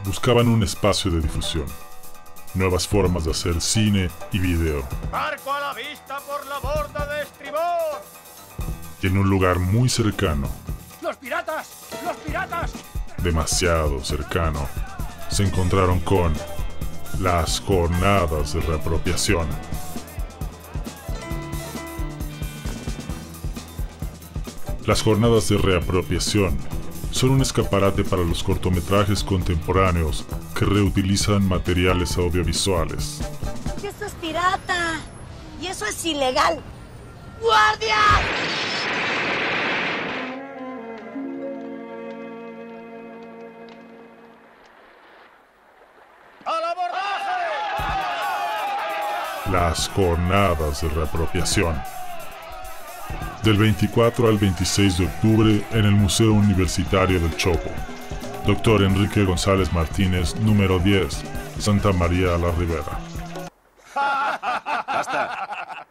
buscaban un espacio de difusión, nuevas formas de hacer cine y video. ¡Barco a la vista por la borda de estribor! Y en un lugar muy cercano, ¡Los piratas! ¡Los piratas! demasiado cercano, se encontraron con las jornadas de reapropiación. Las jornadas de reapropiación son un escaparate para los cortometrajes contemporáneos que reutilizan materiales audiovisuales. Esto es pirata y eso es ilegal. ¡Guardia! ¡Al abordaje! Las jornadas de reapropiación. Del 24 al 26 de octubre en el Museo Universitario del Chopo. Dr. Enrique González Martínez, número 10, Santa María la Ribera. ¡Basta!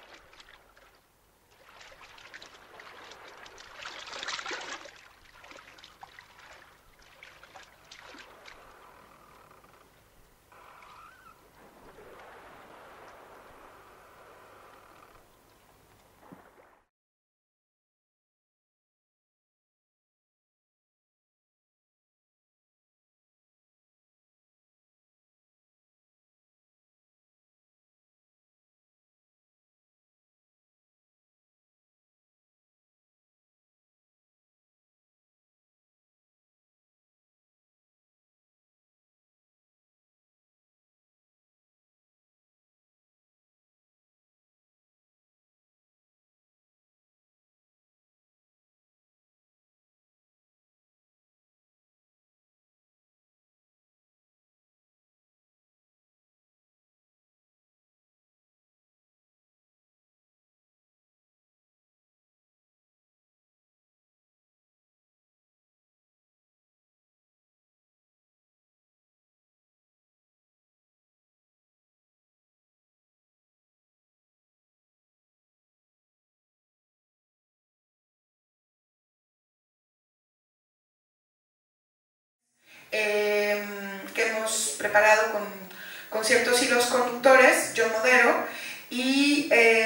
Que hemos preparado con ciertos hilos conductores, yo modero, y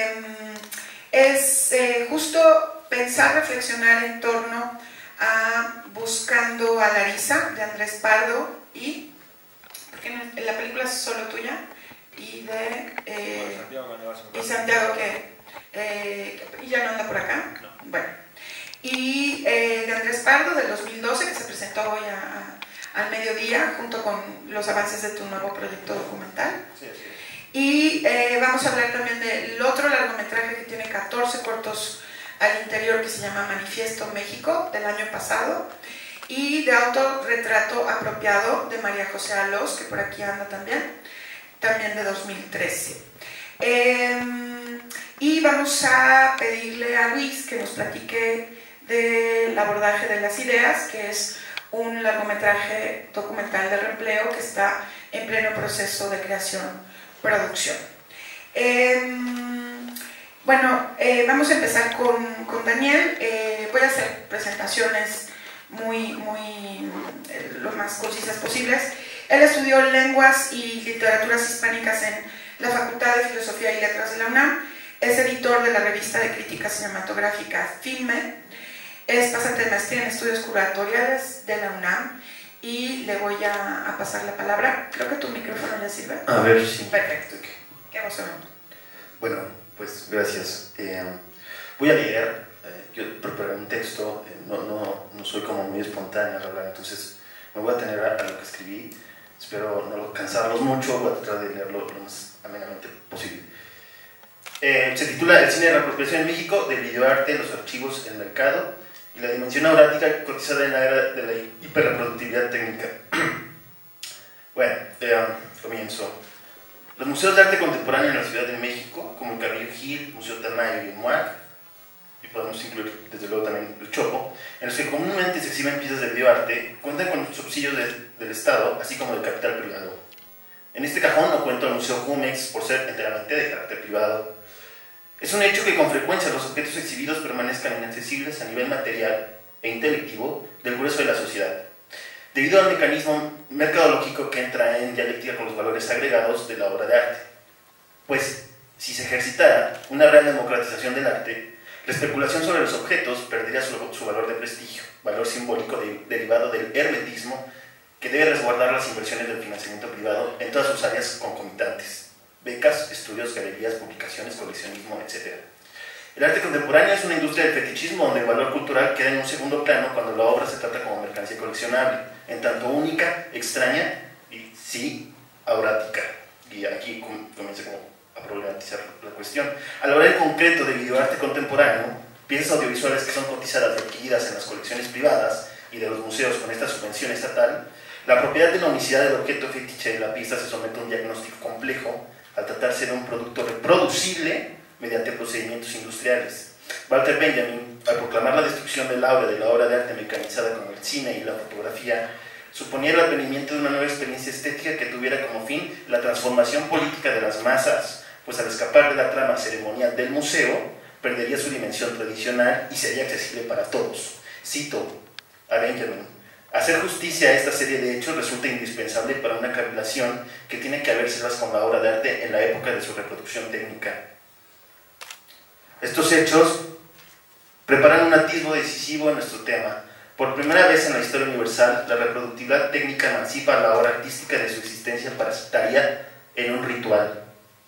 es justo pensar, reflexionar en torno a Buscando a Larisa, de Andrés Pardo, y porque la película es solo tuya, y de Santiago que y ya no anda por acá, no. Bueno, y de Andrés Pardo del 2012, que se presentó hoy al mediodía junto con los avances de tu nuevo proyecto documental. Sí, sí. Y vamos a hablar también del otro largometraje que tiene 14 cortos al interior, que se llama Manifiesto México, del año pasado, y de Autorretrato Apropiado, de María José Alós, que por aquí anda también de 2013. Y vamos a pedirle a Luis que nos platique del abordaje de las ideas, que es un largometraje documental de reempleo que está en pleno proceso de creación-producción. Vamos a empezar con Daniel. Voy a hacer presentaciones muy lo más concisas posibles. Él estudió lenguas y literaturas hispánicas en la Facultad de Filosofía y Letras de la UNAM. Es editor de la revista de crítica cinematográfica Filme. Es pasante de maestría en estudios curatoriales de la UNAM y le voy a pasar la palabra. Creo que tu micrófono ya sirve. A ver, sí. Perfecto. ¿Qué vamos a ver? Bueno, pues gracias. Voy a leer, yo preparé un texto, no soy como muy espontáneo al hablar, entonces me voy a tener a lo que escribí. Espero no cansarlos mucho, voy a tratar de leerlo lo más amenamente posible. Se titula El cine de reapropiación en México, del videoarte, los archivos, el mercado y la dimensión aurática cotizada en la era de la hiperreproductividad técnica. Bueno, comienzo. Los museos de arte contemporáneo en la Ciudad de México, como el Carrillo Gil, Museo Tamayo y el MUAC, y podemos incluir desde luego también el Chopo, en los que comúnmente se exhiben piezas de videoarte, cuentan con subsidios del Estado, así como del capital privado. En este cajón no cuento el Museo Jumex por ser enteramente de carácter privado. Es un hecho que con frecuencia los objetos exhibidos permanezcan inaccesibles a nivel material e intelectivo del grueso de la sociedad. debido al mecanismo mercadológico que entra en dialéctica con los valores agregados de la obra de arte. Pues, si se ejercitara una real democratización del arte, la especulación sobre los objetos perdería su valor de prestigio, valor simbólico derivado del hermetismo que debe resguardar las inversiones del financiamiento privado en todas sus áreas concomitantes: becas, estudios, galerías, publicaciones, coleccionismo, etc. El arte contemporáneo es una industria del fetichismo donde el valor cultural queda en un segundo plano cuando la obra se trata como mercancía coleccionable, en tanto única, extraña y, sí, aurática. Y aquí comienza como a problematizar la cuestión. A la hora en concreto de videoarte contemporáneo, piezas audiovisuales que son cotizadas y adquiridas en las colecciones privadas y de los museos con esta subvención estatal, la propiedad de la unicidad del objeto fetiche de la pieza se somete a un diagnóstico complejo al tratarse de un producto reproducible mediante procedimientos industriales. Walter Benjamin, al proclamar la destrucción del aura de la obra de arte mecanizada como el cine y la fotografía, suponía el advenimiento de una nueva experiencia estética que tuviera como fin la transformación política de las masas, pues al escapar de la trama ceremonial del museo, perdería su dimensión tradicional y sería accesible para todos. Cito a Benjamin: hacer justicia a esta serie de hechos resulta indispensable para una cavilación que tiene que habérselas con la obra de arte en la época de su reproducción técnica. Estos hechos preparan un atisbo decisivo en nuestro tema. Por primera vez en la historia universal, la reproductividad técnica emancipa a la obra artística de su existencia parasitaria en un ritual,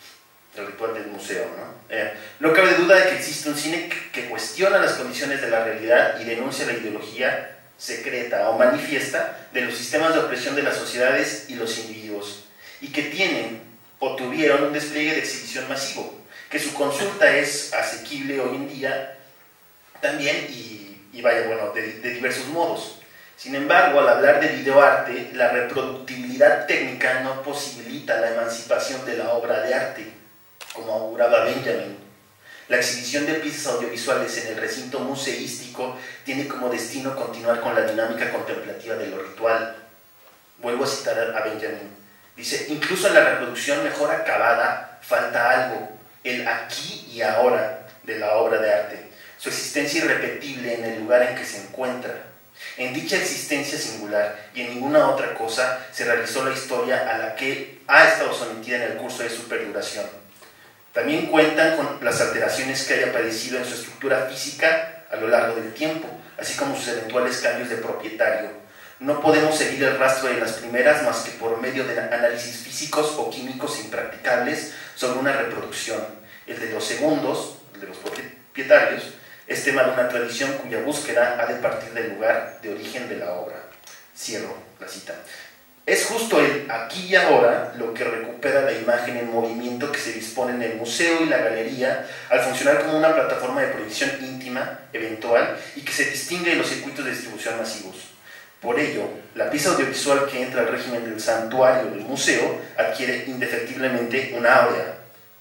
el ritual del museo, ¿no? No cabe duda de que existe un cine que cuestiona las condiciones de la realidad y denuncia la ideología secreta o manifiesta de los sistemas de opresión de las sociedades y los individuos, y que tienen o tuvieron un despliegue de exhibición masivo, que su consulta es asequible hoy en día también y vaya, bueno, de diversos modos. Sin embargo, al hablar de videoarte, la reproductibilidad técnica no posibilita la emancipación de la obra de arte, como auguraba Benjamin. La exhibición de piezas audiovisuales en el recinto museístico tiene como destino continuar con la dinámica contemplativa de lo ritual. Vuelvo a citar a Benjamin. Dice: incluso en la reproducción mejor acabada falta algo, el aquí y ahora de la obra de arte, su existencia irrepetible en el lugar en que se encuentra. En dicha existencia singular y en ninguna otra cosa se realizó la historia a la que ha estado sometida en el curso de su perduración. También cuentan con las alteraciones que haya padecido en su estructura física a lo largo del tiempo, así como sus eventuales cambios de propietario. No podemos seguir el rastro de las primeras más que por medio de análisis físicos o químicos impracticables sobre una reproducción. El de los segundos, el de los propietarios, es tema de una tradición cuya búsqueda ha de partir del lugar de origen de la obra. Cierro la cita. Es justo el aquí y ahora lo que recupera la imagen en movimiento que se dispone en el museo y la galería al funcionar como una plataforma de proyección íntima, eventual, y que se distingue de los circuitos de distribución masivos. Por ello, la pieza audiovisual que entra al régimen del santuario del museo adquiere indefectiblemente una áurea.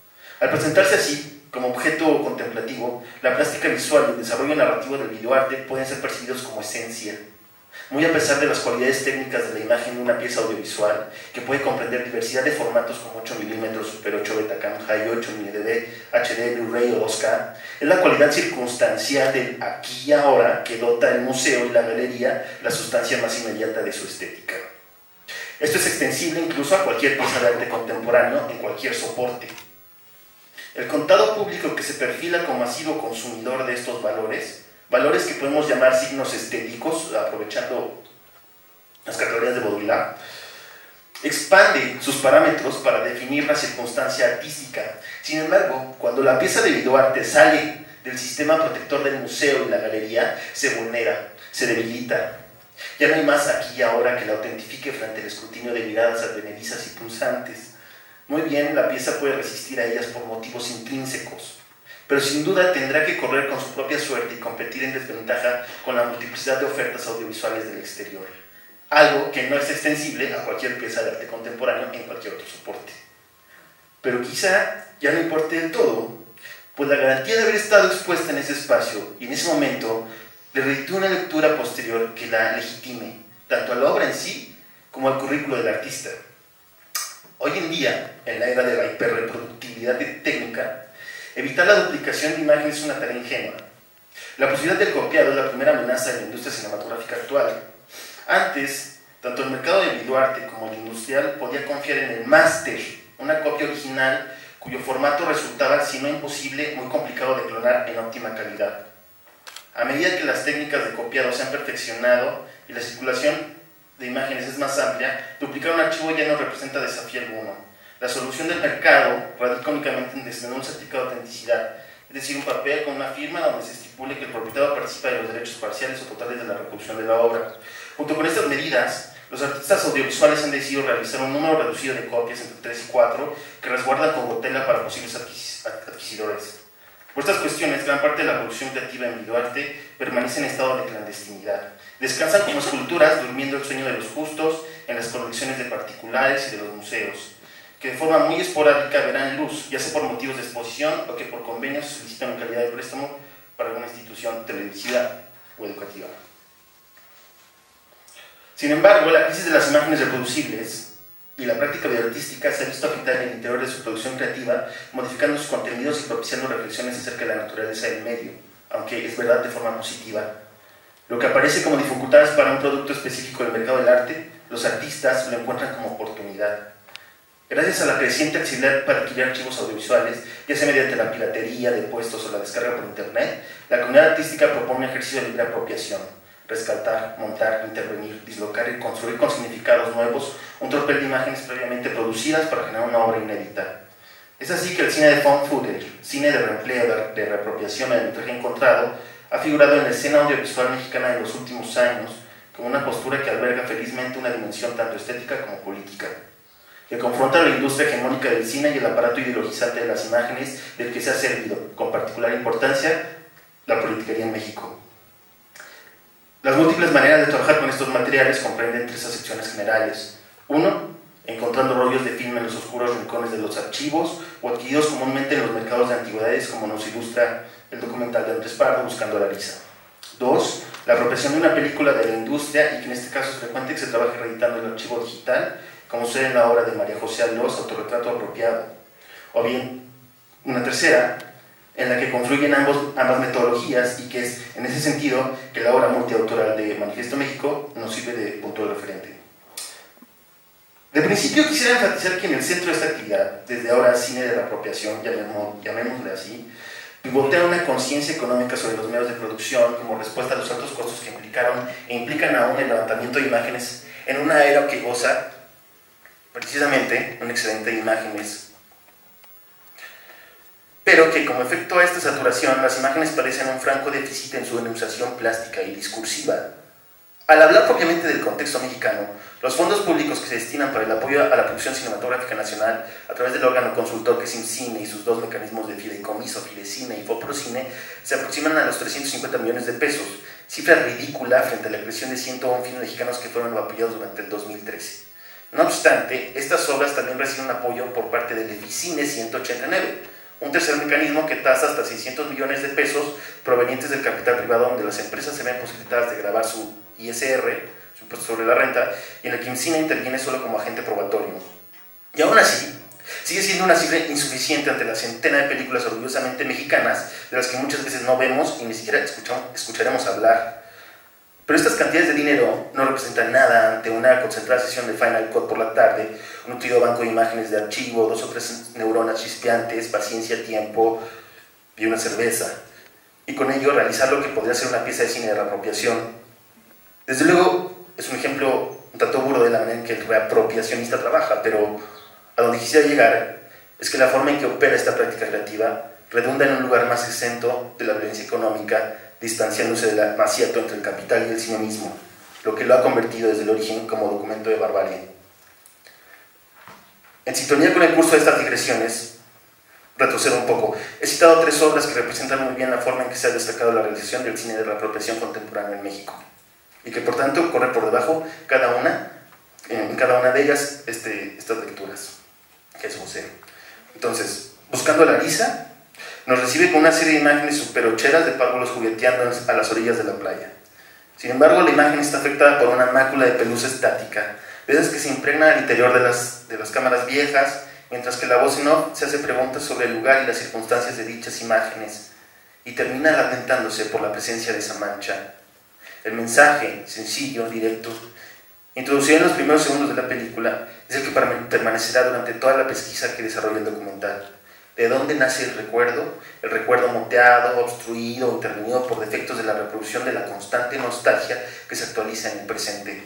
Al presentarse así, como objeto contemplativo, la plástica visual y el desarrollo narrativo del videoarte pueden ser percibidos como esencia. Muy a pesar de las cualidades técnicas de la imagen de una pieza audiovisual, que puede comprender diversidad de formatos como 8 mm, Super 8, Betacam, High 8, MiniDV, HD, Blu-ray o 2K, es la cualidad circunstancial del aquí y ahora que dota el museo y la galería la sustancia más inmediata de su estética. Esto es extensible incluso a cualquier pieza de arte contemporáneo en cualquier soporte. El contado público que se perfila como masivo consumidor de estos valores que podemos llamar signos estéticos, aprovechando las categorías de Baudrillard, expande sus parámetros para definir la circunstancia artística. Sin embargo, cuando la pieza de videoarte sale del sistema protector del museo y la galería, se vulnera, se debilita. Ya no hay más aquí y ahora que la autentifique frente al escrutinio de miradas advenedizas y punzantes. Muy bien, la pieza puede resistir a ellas por motivos intrínsecos, pero sin duda tendrá que correr con su propia suerte y competir en desventaja con la multiplicidad de ofertas audiovisuales del exterior, algo que no es extensible a cualquier pieza de arte contemporáneo en cualquier otro soporte. Pero quizá ya no importe del todo, pues la garantía de haber estado expuesta en ese espacio y en ese momento le reditúa una lectura posterior que la legitime, tanto a la obra en sí como al currículo del artista. Hoy en día, en la era de la hiperreproductibilidad técnica, evitar la duplicación de imágenes es una tarea ingenua. La posibilidad del copiado es la primera amenaza de la industria cinematográfica actual. Antes, Tanto el mercado de videoarte como el industrial podía confiar en el máster, una copia original cuyo formato resultaba, si no imposible, muy complicado de clonar en óptima calidad. A medida que las técnicas de copiado se han perfeccionado y la circulación de imágenes es más amplia, duplicar un archivo ya no representa desafío alguno. La solución del mercado radica únicamente en tener un certificado de autenticidad, es decir, un papel con una firma donde se estipule que el propietario participa de los derechos parciales o totales de la reproducción de la obra. Junto con estas medidas, los artistas audiovisuales han decidido realizar un número reducido de copias entre 3 y 4 que resguardan con botella para posibles adquisidores. Por estas cuestiones, gran parte de la producción creativa en videoarte permanece en estado de clandestinidad. Descansan como esculturas durmiendo el sueño de los justos en las colecciones de particulares y de los museos, que de forma muy esporádica verán luz, ya sea por motivos de exposición o que por convenios se solicitan en calidad de préstamo para alguna institución televisiva o educativa. Sin embargo, la crisis de las imágenes reproducibles y la práctica videoartística se ha visto afectar en el interior de su producción creativa, modificando sus contenidos y propiciando reflexiones acerca de la naturaleza del medio, aunque es verdad de forma positiva. Lo que aparece como dificultades para un producto específico del mercado del arte, los artistas lo encuentran como oportunidad. Gracias a la creciente accesibilidad para adquirir archivos audiovisuales, ya sea mediante la piratería de puestos o la descarga por internet, la comunidad artística propone un ejercicio de libre apropiación: rescatar, montar, intervenir, dislocar y construir con significados nuevos un tropel de imágenes previamente producidas para generar una obra inédita. Es así que el cine de found footage, cine de reempleo, de reapropiación del metraje encontrado, ha figurado en la escena audiovisual mexicana de los últimos años como una postura que alberga felizmente una dimensión tanto estética como política, que confronta la industria hegemónica del cine y el aparato ideologizante de las imágenes del que se ha servido, con particular importancia, la politiquería en México. Las múltiples maneras de trabajar con estos materiales comprenden 3 acepciones generales. 1. Encontrando rollos de film en los oscuros rincones de los archivos o adquiridos comúnmente en los mercados de antigüedades, como nos ilustra el documental de Andrés Pardo, Buscando la Risa. 2. La apropiación de una película de la industria y que en este caso es frecuente que se trabaje reeditando el archivo digital, como sucede en la obra de María José Alós, Autorretrato apropiado. O bien, una tercera, en la que confluyen ambas metodologías y que es en ese sentido que la obra multiautoral de Manifiesto México nos sirve de punto de referente. De principio quisiera enfatizar que en el centro de esta actividad, desde ahora cine de la apropiación, llamémosle así, pivotea una conciencia económica sobre los medios de producción como respuesta a los altos costos que implicaron e implican aún el levantamiento de imágenes en una era que goza precisamente un excedente de imágenes, pero que como efecto a esta saturación las imágenes padecen un franco déficit en su enunciación plástica y discursiva. Al hablar propiamente del contexto mexicano, los fondos públicos que se destinan para el apoyo a la producción cinematográfica nacional a través del órgano consultor que es IMCINE y sus 2 mecanismos de fideicomiso, Fidecine y Foprocine, se aproximan a los 350 millones de pesos, cifra ridícula frente a la creación de 101 filmes mexicanos que fueron apoyados durante el 2013. No obstante, estas obras también reciben apoyo por parte del EFICINE 189, un tercer mecanismo que tasa hasta 600 millones de pesos provenientes del capital privado, donde las empresas se ven posibilitadas de gravar su ISR, su impuesto sobre la renta, y en el que IMCINE interviene solo como agente probatorio. Y aún así, sigue siendo una cifra insuficiente ante la centena de películas orgullosamente mexicanas, de las que muchas veces no vemos y ni siquiera escucharemos hablar. Pero estas cantidades de dinero no representan nada ante una concentrada sesión de Final Cut por la tarde, un nutrido banco de imágenes de archivo, 2 o 3 neuronas chispeantes, paciencia, tiempo y una cerveza. Y con ello realizar lo que podría ser una pieza de cine de reapropiación. Desde luego, es un ejemplo un tanto burdo de la manera en que el reapropiacionista trabaja, pero a donde quisiera llegar es que la forma en que opera esta práctica creativa redunda en un lugar más exento de la violencia económica, distanciándose del macieto entre el capital y el cine mismo, lo que lo ha convertido desde el origen como documento de barbarie. En sintonía con el curso de estas digresiones, retrocedo un poco. He citado 3 obras que representan muy bien la forma en que se ha destacado la realización del cine de la apropiación contemporánea en México, y que por tanto corre por debajo en cada una de ellas estas lecturas, que es José. Entonces, Buscando la Risa nos recibe con una serie de imágenes superocheras de párvulos jugueteando a las orillas de la playa. Sin embargo, la imagen está afectada por una mácula de pelusa estática, de esas que se impregna al interior de las cámaras viejas, mientras que la voz en off se hace preguntas sobre el lugar y las circunstancias de dichas imágenes, y termina lamentándose por la presencia de esa mancha. El mensaje, sencillo, directo, introducido en los primeros segundos de la película, es el que permanecerá durante toda la pesquisa que desarrolla el documental. ¿De dónde nace el recuerdo moteado, obstruido o intervenido por defectos de la reproducción de la constante nostalgia que se actualiza en el presente?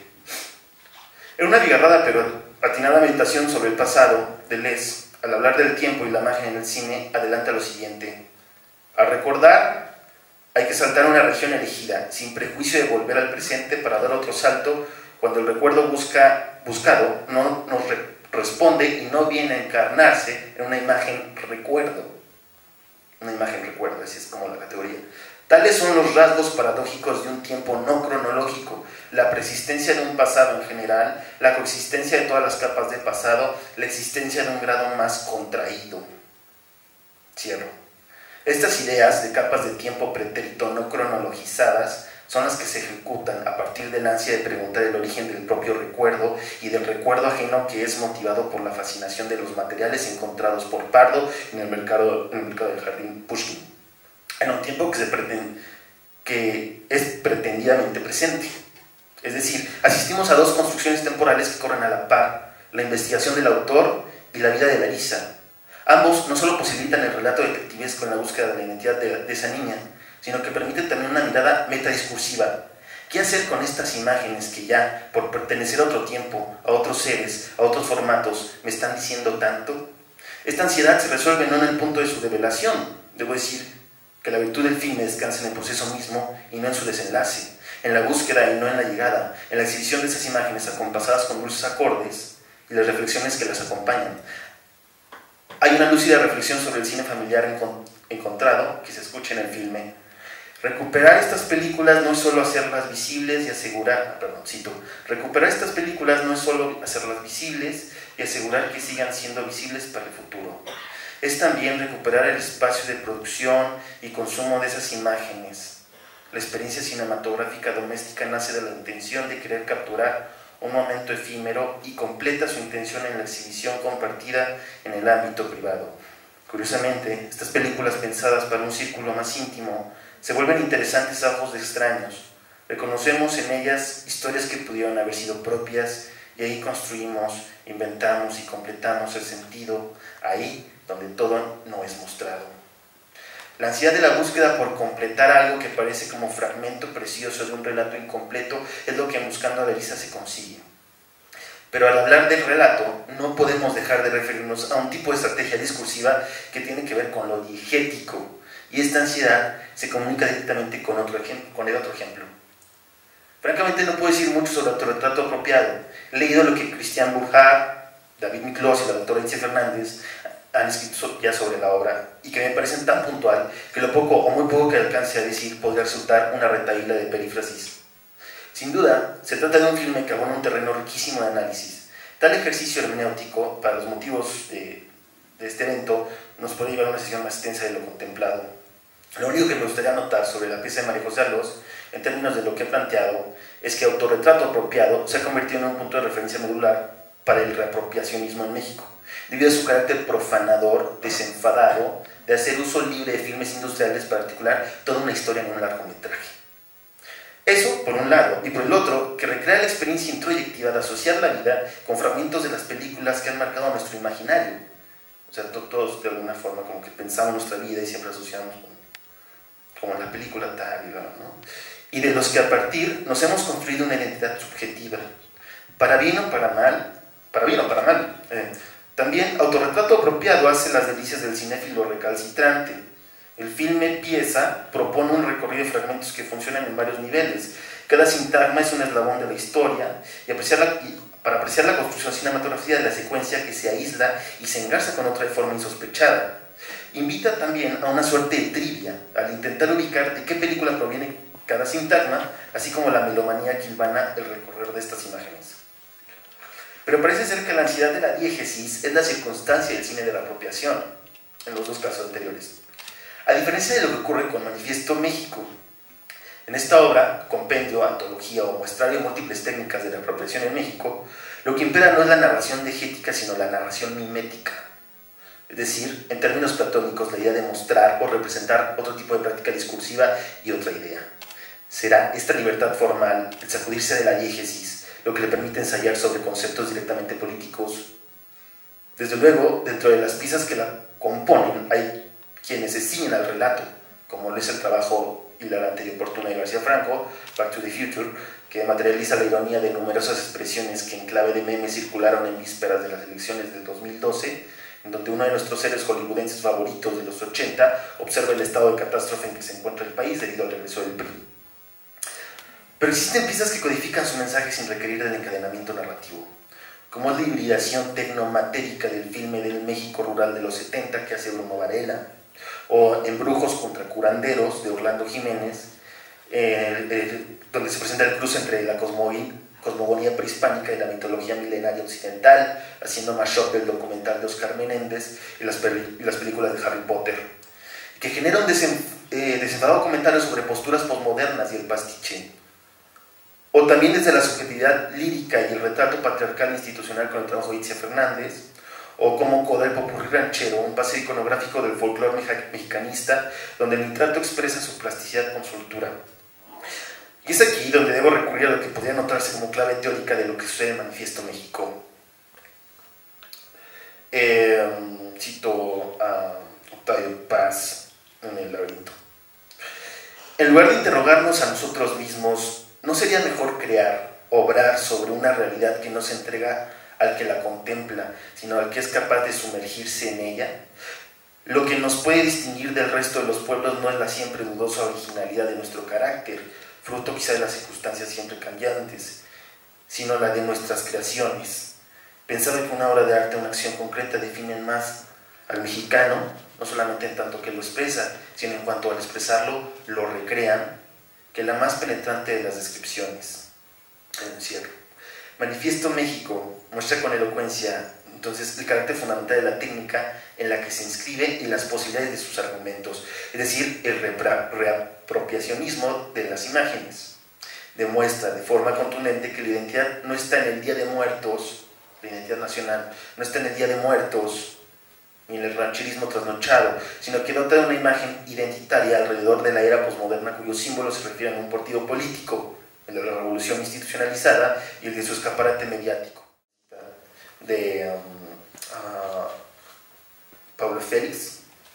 En una abigarrada pero atinada meditación sobre el pasado, Deleuze, al hablar del tiempo y la imagen en el cine, adelanta lo siguiente: al recordar, hay que saltar a una región elegida, sin prejuicio de volver al presente para dar otro salto cuando el recuerdo buscado no nos responde y no viene a encarnarse en una imagen recuerdo. Una imagen recuerdo, así es como la categoría. Tales son los rasgos paradójicos de un tiempo no cronológico, la persistencia de un pasado en general, la coexistencia de todas las capas de pasado, la existencia de un grado más contraído. Cierro. Estas ideas de capas de tiempo pretérito no cronologizadas son las que se ejecutan a partir del ansia de preguntar el origen del propio recuerdo y del recuerdo ajeno, que es motivado por la fascinación de los materiales encontrados por Pardo en el mercado del jardín Pushkin, en un tiempo que es pretendidamente presente. Es decir, asistimos a dos construcciones temporales que corren a la par: la investigación del autor y la vida de Larisa. Ambos no solo posibilitan el relato detectivesco en la búsqueda de la identidad de esa niña, sino que permiten también una mirada metadiscursiva. ¿Qué hacer con estas imágenes que ya, por pertenecer a otro tiempo, a otros seres, a otros formatos, me están diciendo tanto? Esta ansiedad se resuelve no en el punto de su revelación. Debo decir que la virtud del filme descansa en el proceso mismo y no en su desenlace, en la búsqueda y no en la llegada, en la exhibición de esas imágenes acompasadas con dulces acordes y las reflexiones que las acompañan. Hay una lúcida reflexión sobre el cine familiar encontrado que se escucha en el filme. Recuperar estas películas no es solo hacerlas visibles y asegurar, recuperar estas películas no es solo hacerlas visibles y asegurar que sigan siendo visibles para el futuro. Es también recuperar el espacio de producción y consumo de esas imágenes. La experiencia cinematográfica doméstica nace de la intención de querer capturar un momento efímero y completa su intención en la exhibición compartida en el ámbito privado. Curiosamente, estas películas pensadas para un círculo más íntimo se vuelven interesantes a ojos de extraños. Reconocemos en ellas historias que pudieron haber sido propias y ahí construimos, inventamos y completamos el sentido, ahí donde todo no es mostrado. La ansiedad de la búsqueda por completar algo que parece como fragmento precioso de un relato incompleto es lo que en Buscando a Larisa se consigue. Pero al hablar del relato, no podemos dejar de referirnos a un tipo de estrategia discursiva que tiene que ver con lo diegético, y esta ansiedad se comunica directamente con el otro ejemplo. Francamente no puedo decir mucho sobre autorretrato apropiado. He leído lo que Christian Burjard, David Miklos y la doctora Itziar Fernández han escrito ya sobre la obra, y que me parecen tan puntual que lo poco o muy poco que alcance a decir podría resultar una retahíla de perífrasis. Sin duda, se trata de un filme que abona un terreno riquísimo de análisis. Tal ejercicio hermenéutico, para los motivos de este evento, nos puede llevar a una sesión más extensa de lo contemplado. Lo único que me gustaría anotar sobre la pieza de María José Arloz, en términos de lo que he planteado, es que Autorretrato apropiado se ha convertido en un punto de referencia medular para el reapropiacionismo en México, debido a su carácter profanador, desenfadado, de hacer uso libre de filmes industriales para articular toda una historia en un largometraje. Eso, por un lado, y por el otro, que recrea la experiencia introyectiva de asociar la vida con fragmentos de las películas que han marcado nuestro imaginario. O sea, todos de alguna forma como que pensamos nuestra vida y siempre asociamos como la película tal, ¿no? Y de los que a partir nos hemos construido una identidad subjetiva, para bien o para mal, También Autorretrato apropiado hace las delicias del cinéfilo recalcitrante. El filme Pieza propone un recorrido de fragmentos que funcionan en varios niveles. Cada sintagma es un eslabón de la historia para apreciar la construcción cinematográfica de la secuencia que se aísla y se engarza con otra de forma insospechada. Invita también a una suerte de trivia al intentar ubicar de qué película proviene cada sintagma, así como la melomanía que hilvana el recorrer de estas imágenes. Pero parece ser que la ansiedad de la diégesis es la circunstancia del cine de la apropiación, en los dos casos anteriores. A diferencia de lo que ocurre con Manifiesto México, en esta obra, compendio, antología o muestrario de múltiples técnicas de la apropiación en México, lo que impera no es la narración diegética, sino la narración mimética. Es decir, en términos platónicos, la idea de mostrar o representar otro tipo de práctica discursiva y otra idea. Será esta libertad formal, el sacudirse de la diégesis, lo que le permite ensayar sobre conceptos directamente políticos. Desde luego, dentro de las piezas que la componen hay quienes se ciñen al relato, como lo es el trabajo hilarante y oportuno de García Franco, Back to the Future, que materializa la ironía de numerosas expresiones que en clave de meme circularon en vísperas de las elecciones del 2012, en donde uno de nuestros seres hollywoodenses favoritos de los 80 observa el estado de catástrofe en que se encuentra el país debido al regreso del PRI. Pero existen piezas que codifican su mensaje sin requerir del encadenamiento narrativo, como es la hibridación tecnomatérica del filme del México rural de los 70 que hace Bruno Varela, o Embrujos contra curanderos de Orlando Jiménez, donde se presenta el cruce entre la cosmogonía prehispánica y la mitología milenaria occidental, haciendo mashup del documental de Oscar Menéndez y las películas de Harry Potter, que genera un desenfadado comentario sobre posturas posmodernas y el pastiche. O también desde la subjetividad lírica y el retrato patriarcal institucional con el trabajo de Itzia Fernández, o como Coda el Popurrí Ranchero, un paseo iconográfico del folclore mexicanista, donde el nitrato expresa su plasticidad con soltura. Y es aquí donde debo recurrir a lo que podría notarse como clave teórica de lo que sucede en Manifiesto México. Cito a Octavio Paz en El laberinto. En lugar de interrogarnos a nosotros mismos, ¿no sería mejor crear, obrar sobre una realidad que no se entrega al que la contempla, sino al que es capaz de sumergirse en ella? Lo que nos puede distinguir del resto de los pueblos no es la siempre dudosa originalidad de nuestro carácter, fruto quizá de las circunstancias siempre cambiantes, sino la de nuestras creaciones. Pensaba que una obra de arte o una acción concreta definen más al mexicano, no solamente en tanto que lo expresa, sino en cuanto al expresarlo lo recrean, que la más penetrante de las descripciones. Encierro. Manifiesto México muestra con elocuencia entonces el carácter fundamental de la técnica en la que se inscribe y las posibilidades de sus argumentos, es decir, el reapropiacionismo de las imágenes. Demuestra de forma contundente que la identidad no está en el Día de Muertos, la identidad nacional no está en el Día de Muertos ni en el rancherismo trasnochado, sino que dota de una imagen identitaria alrededor de la era posmoderna cuyos símbolos se refieren a un partido político, el de la revolución institucionalizada y el de su escaparate mediático. De Pablo Félix.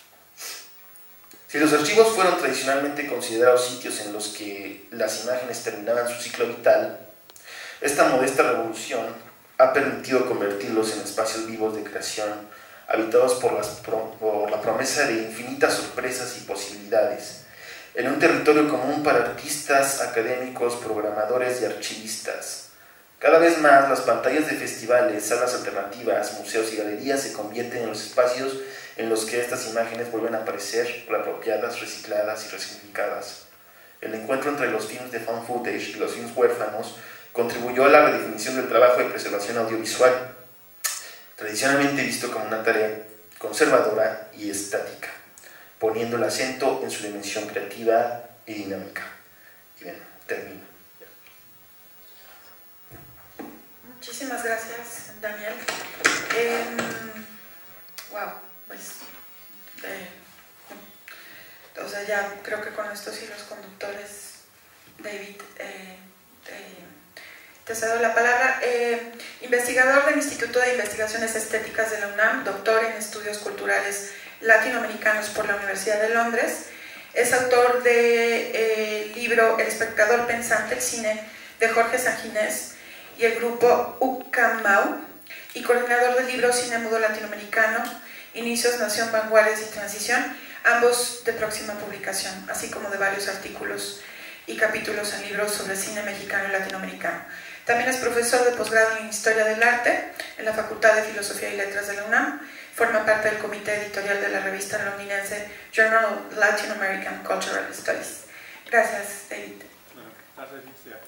Si los archivos fueron tradicionalmente considerados sitios en los que las imágenes terminaban su ciclo vital, esta modesta revolución ha permitido convertirlos en espacios vivos de creación, habitados por la promesa de infinitas sorpresas y posibilidades, en un territorio común para artistas, académicos, programadores y archivistas. Cada vez más las pantallas de festivales, salas alternativas, museos y galerías se convierten en los espacios en los que estas imágenes vuelven a aparecer, reapropiadas, recicladas y resignificadas. El encuentro entre los films de fan footage y los films huérfanos contribuyó a la redefinición del trabajo de preservación audiovisual, tradicionalmente visto como una tarea conservadora y estática, poniendo el acento en su dimensión creativa y dinámica. Y bien, termino. Muchísimas gracias, Daniel. Wow, pues, o sea, ya creo que con estos hilos conductores, David, te cedo la palabra. Investigador del Instituto de Investigaciones Estéticas de la UNAM, doctor en Estudios Culturales Latinoamericanos por la Universidad de Londres. Es autor del libro El espectador pensante, el cine de Jorge Sanginés y el grupo Ucamau, y coordinador del libro Cine Mudo Latinoamericano, Inicios, Nación, Vanguardias y Transición, ambos de próxima publicación, así como de varios artículos y capítulos en libros sobre cine mexicano y latinoamericano. También es profesor de posgrado en Historia del Arte en la Facultad de Filosofía y Letras de la UNAM. Forma parte del comité editorial de la revista londinense Journal of Latin American Cultural Studies. Gracias, David. Gracias, Itzia.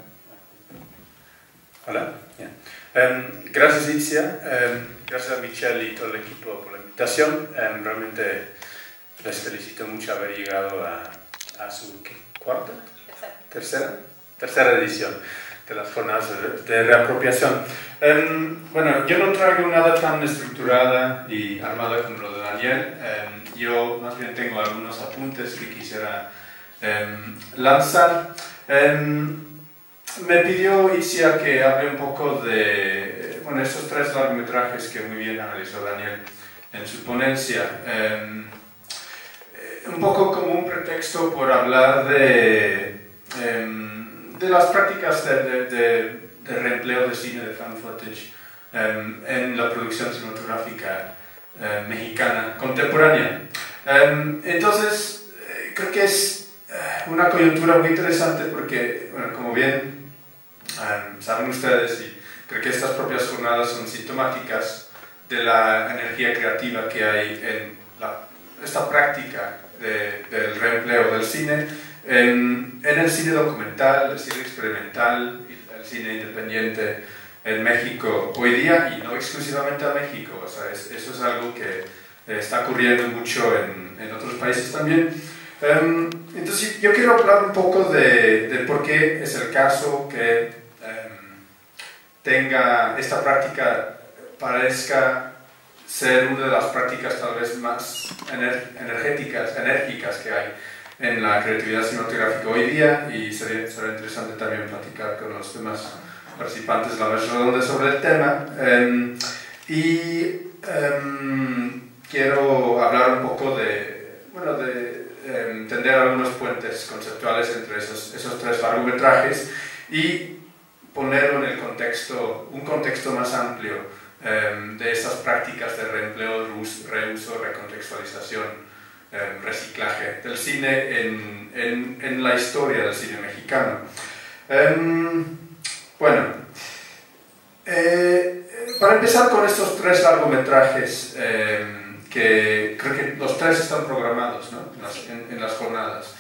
Hola. Gracias, Itzia. Gracias a Michelle y todo el equipo por la invitación. Realmente les felicito mucho haber llegado a su ¿cuarta? Tercera edición de las jornadas de reapropiación. Bueno, yo no traigo nada tan estructurada y armada como lo de Daniel. Yo más bien tengo algunos apuntes que quisiera lanzar. me pidió Itzia que hable un poco de estos 3 largometrajes que muy bien analizó Daniel en su ponencia. Un poco como un pretexto por hablar de las prácticas de reempleo de cine, de fan footage, en la producción cinematográfica mexicana contemporánea. Entonces, creo que es una coyuntura muy interesante porque, como bien saben ustedes, y creo que estas propias jornadas son sintomáticas de la energía creativa que hay en esta práctica del reempleo del cine, en el cine documental, el cine experimental, el cine independiente en México hoy día, y no exclusivamente a México. O sea, eso es algo que está ocurriendo mucho en otros países también. Entonces yo quiero hablar un poco de por qué es el caso que tenga esta práctica, parezca ser una de las prácticas tal vez más enérgicas que hay en la creatividad cinematográfica hoy día, y será interesante también platicar con los demás participantes de la mesa redonda sobre el tema. Quiero hablar un poco de tender algunos puentes conceptuales entre esos 3 largometrajes y ponerlo en el contexto, un contexto más amplio de estas prácticas de reempleo, reuso, recontextualización, reciclaje del cine en la historia del cine mexicano. Para empezar con estos 3 largometrajes, que creo que los 3 están programados, ¿no? en las jornadas.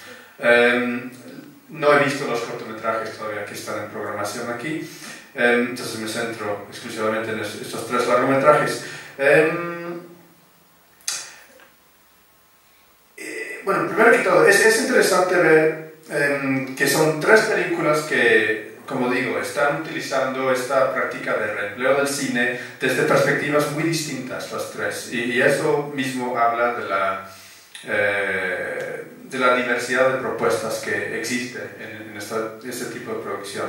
No he visto los cortometrajes todavía que están en programación aquí, entonces me centro exclusivamente en estos 3 largometrajes. Primero que todo, es interesante ver que son 3 películas que, como digo, están utilizando esta práctica de reempleo del cine desde perspectivas muy distintas, las 3, y eso mismo habla de la diversidad de propuestas que existe en este tipo de producción.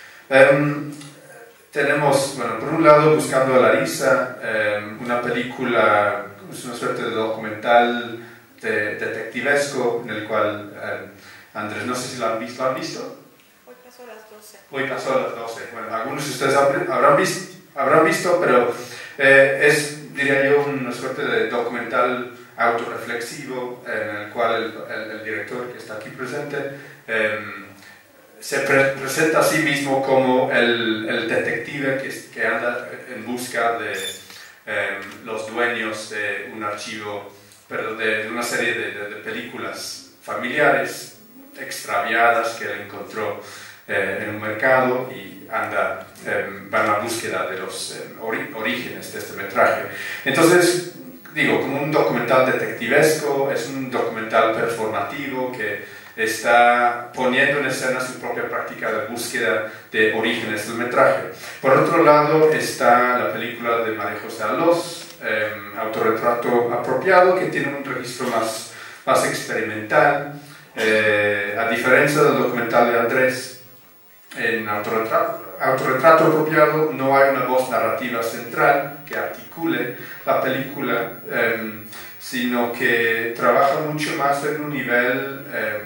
Tenemos, por un lado, Buscando a Larisa, una película, es una suerte de documental detectivesco, en el cual, Andrés, no sé si lo han visto. ¿Lo han visto? Hoy pasó a las 12. Hoy pasó a las 12. Bueno, algunos de ustedes habrán visto, pero es, diría yo, una suerte de documental autorreflexivo, en el cual el director que está aquí presente se presenta a sí mismo como el detective que anda en busca de los dueños de un archivo, pero de una serie de películas familiares extraviadas que él encontró en un mercado, y va en la búsqueda de los orígenes de este metraje. Entonces, digo, como un documental detectivesco, es un documental performativo que está poniendo en escena su propia práctica de búsqueda de orígenes del metraje. Por otro lado está la película de María José Alós, Autorretrato apropiado, que tiene un registro más experimental. A diferencia del documental de Andrés, en Autorretrato apropiado no hay una voz narrativa central que articule la película, sino que trabaja mucho más en un nivel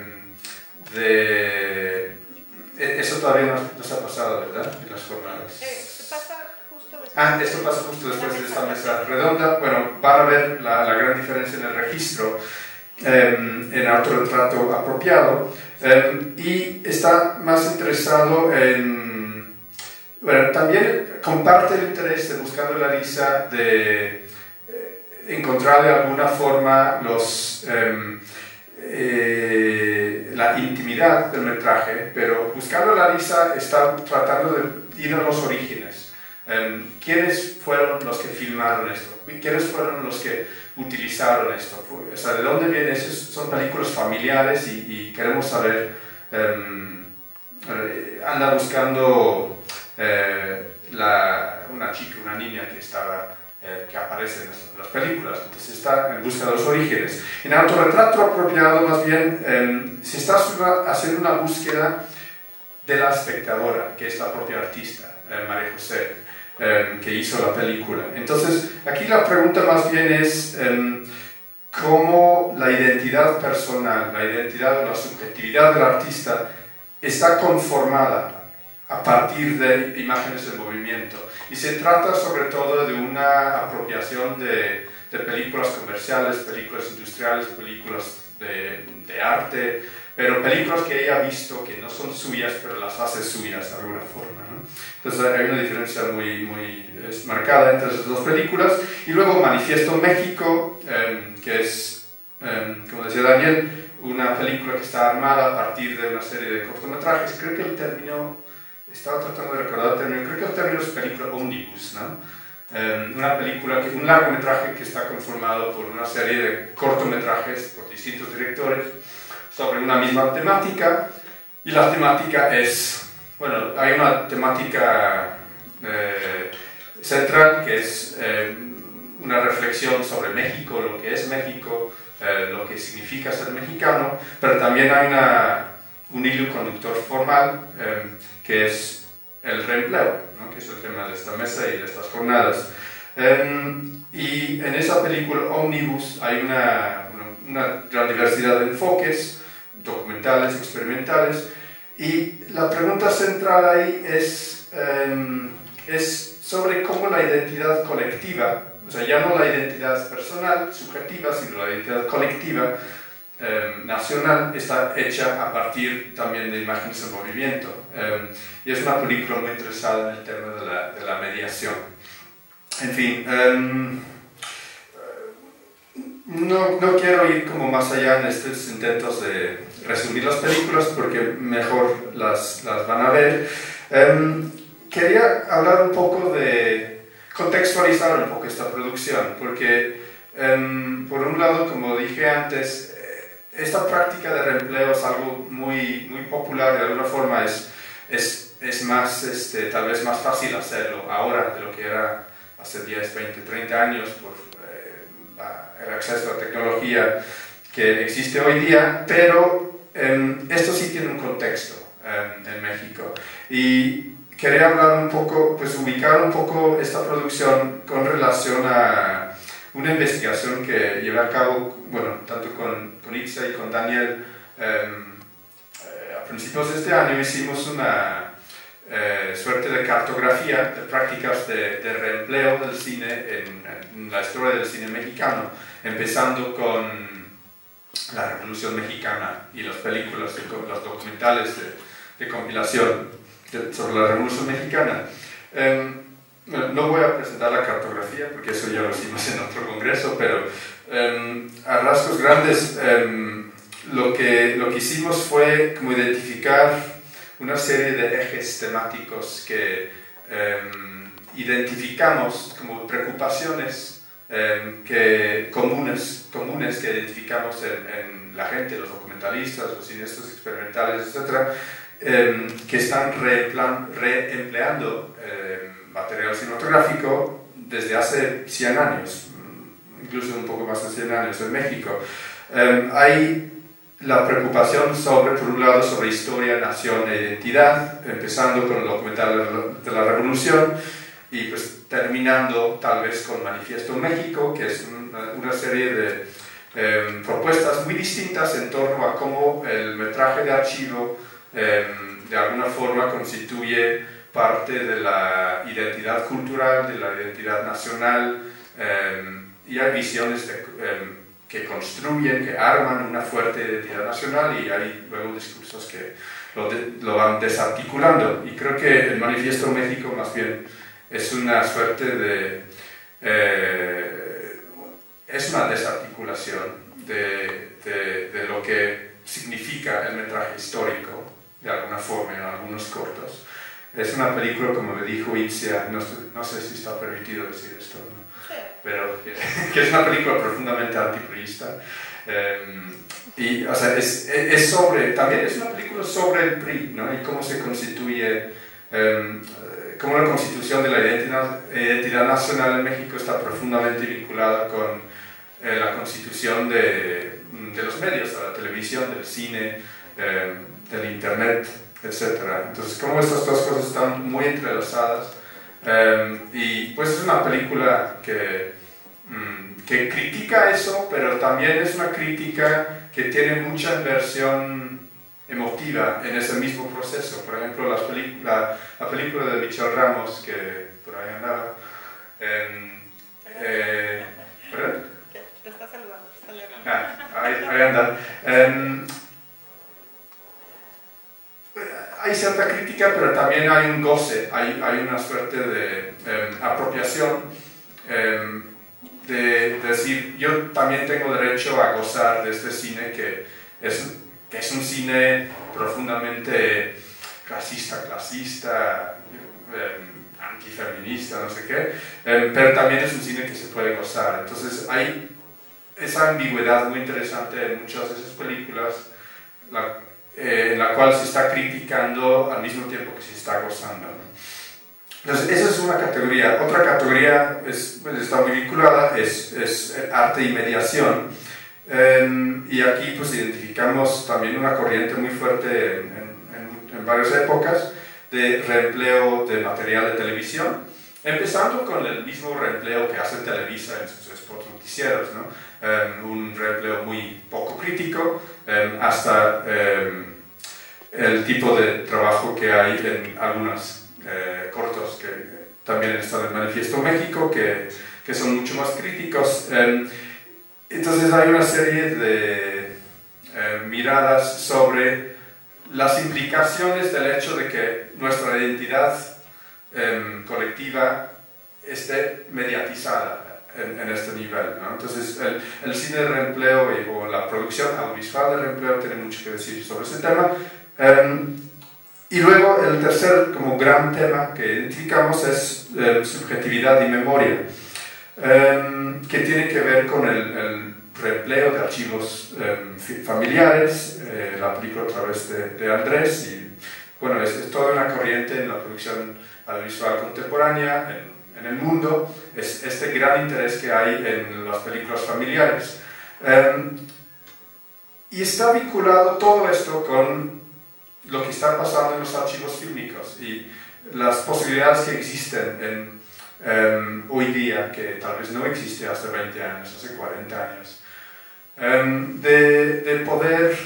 eso todavía no se ha pasado, ¿verdad? En las jornadas. Pasa justo después. Esto pasa justo después de esta mesa redonda. Bueno, van a ver la gran diferencia en el registro en Autorretrato apropiado, y está más interesado en... Bueno, también comparte el interés de Buscando a Larisa de encontrar de alguna forma la intimidad del metraje, pero Buscando a Larisa está tratando de ir a los orígenes. ¿Quiénes fueron los que filmaron esto? ¿Quiénes fueron los que utilizaron esto? O sea, ¿de dónde vienen esos? Son películas familiares y queremos saber. Anda buscando una chica, una niña que aparece en las películas, entonces está en busca de los orígenes. En Autorretrato apropiado, más bien, se está haciendo una búsqueda de la espectadora, que es la propia artista, María José, que hizo la película. Entonces, aquí la pregunta más bien es cómo la identidad personal, la identidad o la subjetividad del artista está conformada a partir de imágenes en movimiento. Y se trata sobre todo de una apropiación de películas comerciales, películas industriales, películas de arte, pero películas que ella ha visto que no son suyas, pero las hace suyas de alguna forma, ¿no? Entonces hay una diferencia muy marcada entre esas dos películas. Y luego Manifiesto México, que es, como decía Daniel, una película que está armada a partir de una serie de cortometrajes. Creo que el término, estaba tratando de recordar el término, creo que el término es película omnibus, ¿no? Una película, un largometraje que está conformado por una serie de cortometrajes por distintos directores sobre una misma temática, y la temática es, bueno, hay una temática central que es una reflexión sobre México, lo que es México, lo que significa ser mexicano, pero también hay un hilo conductor formal que es el reempleo, ¿no? Que es el tema de esta mesa y de estas jornadas. Y en esa película Omnibus hay una gran diversidad de enfoques, documentales, experimentales, y la pregunta central ahí es sobre cómo la identidad colectiva, o sea, ya no la identidad personal, subjetiva, sino la identidad colectiva, nacional, está hecha a partir también de imágenes en movimiento. Y es una película muy interesada en el tema de la mediación. En fin, no quiero ir como más allá en estos intentos de resumir las películas porque mejor las van a ver. Quería hablar un poco contextualizar un poco esta producción, porque por un lado, como dije antes, esta práctica de reempleo es algo muy popular, de alguna forma es más, tal vez más fácil hacerlo ahora de lo que era hace 10, 20, 30 años por el acceso a tecnología que existe hoy día, pero esto sí tiene un contexto en México. Y quería hablar un poco, pues ubicar un poco esta producción con relación a una investigación que llevé a cabo, bueno, tanto con Itzia y con Daniel a principios de este año. Hicimos una suerte de cartografía de prácticas de reempleo del cine en la historia del cine mexicano, empezando con la Revolución Mexicana y las películas, los documentales de compilación sobre la Revolución Mexicana. No voy a presentar la cartografía porque eso ya lo hicimos en otro congreso, pero a rasgos grandes lo que hicimos fue como identificar una serie de ejes temáticos que identificamos como preocupaciones comunes que identificamos en la gente, los documentalistas, los cineastas experimentales, etc., que están reempleando material cinematográfico desde hace 100 años, incluso un poco más de 100 años en México. Hay la preocupación por un lado, sobre historia, nación e identidad, empezando con el documental de la Revolución y pues terminando tal vez con Manifiesto México, que es una serie de propuestas muy distintas en torno a cómo el metraje de archivo de alguna forma constituye parte de la identidad cultural, de la identidad nacional, y hay visiones que construyen, que arman una fuerte identidad nacional, y hay luego discursos que lo van desarticulando. Y creo que el Manifiesto México más bien es una suerte es una desarticulación de lo que significa el metraje histórico, de alguna forma, en algunos cortos. Es una película, como me dijo Itzia, no sé si está permitido decir esto, ¿no? Pero que es una película profundamente antipriista. Y, o sea, también es una película sobre el PRI, ¿no? Y cómo se constituye, cómo la constitución de la identidad nacional en México está profundamente vinculada con la constitución de los medios, de la televisión, del cine, del internet, etc. Entonces, como estas dos cosas están muy entrelazadas, y pues es una película que critica eso, pero también es una crítica que tiene mucha inversión emotiva en ese mismo proceso. Por ejemplo, la película de Michel Ramos, que por ahí andaba, ¿verdad? Te está saludando, te está llamando. Ahí anda. Hay cierta crítica, pero también hay un goce, hay una suerte de apropiación, de decir, yo también tengo derecho a gozar de este cine que es un cine profundamente racista, clasista, antifeminista, no sé qué, pero también es un cine que se puede gozar. Entonces hay esa ambigüedad muy interesante en muchas de esas películas, en la cual se está criticando al mismo tiempo que se está gozando, ¿no? Entonces, esa es una categoría. Otra categoría está muy vinculada, es arte y mediación. Y aquí pues identificamos también una corriente muy fuerte en varias épocas de reempleo de material de televisión, empezando con el mismo reempleo que hace Televisa en sus spots noticieros, ¿no? Un reempleo muy poco crítico, hasta el tipo de trabajo que hay en algunos cortos que también están en Manifiesto México, que son mucho más críticos. Entonces hay una serie de miradas sobre las implicaciones del hecho de que nuestra identidad colectiva esté mediatizada en este nivel, ¿no? Entonces el cine de reempleo o la producción audiovisual de reempleo tiene mucho que decir sobre ese tema. Y luego el tercer como gran tema que identificamos es subjetividad y memoria, que tiene que ver con el reempleo de archivos familiares, la película otra vez de Andrés, y bueno, es toda una corriente en la producción audiovisual contemporánea en el mundo, es este gran interés que hay en las películas familiares. Y está vinculado todo esto con lo que está pasando en los archivos fílmicos y las posibilidades que existen hoy día, que tal vez no existe hace 20 años, hace 40 años, de poder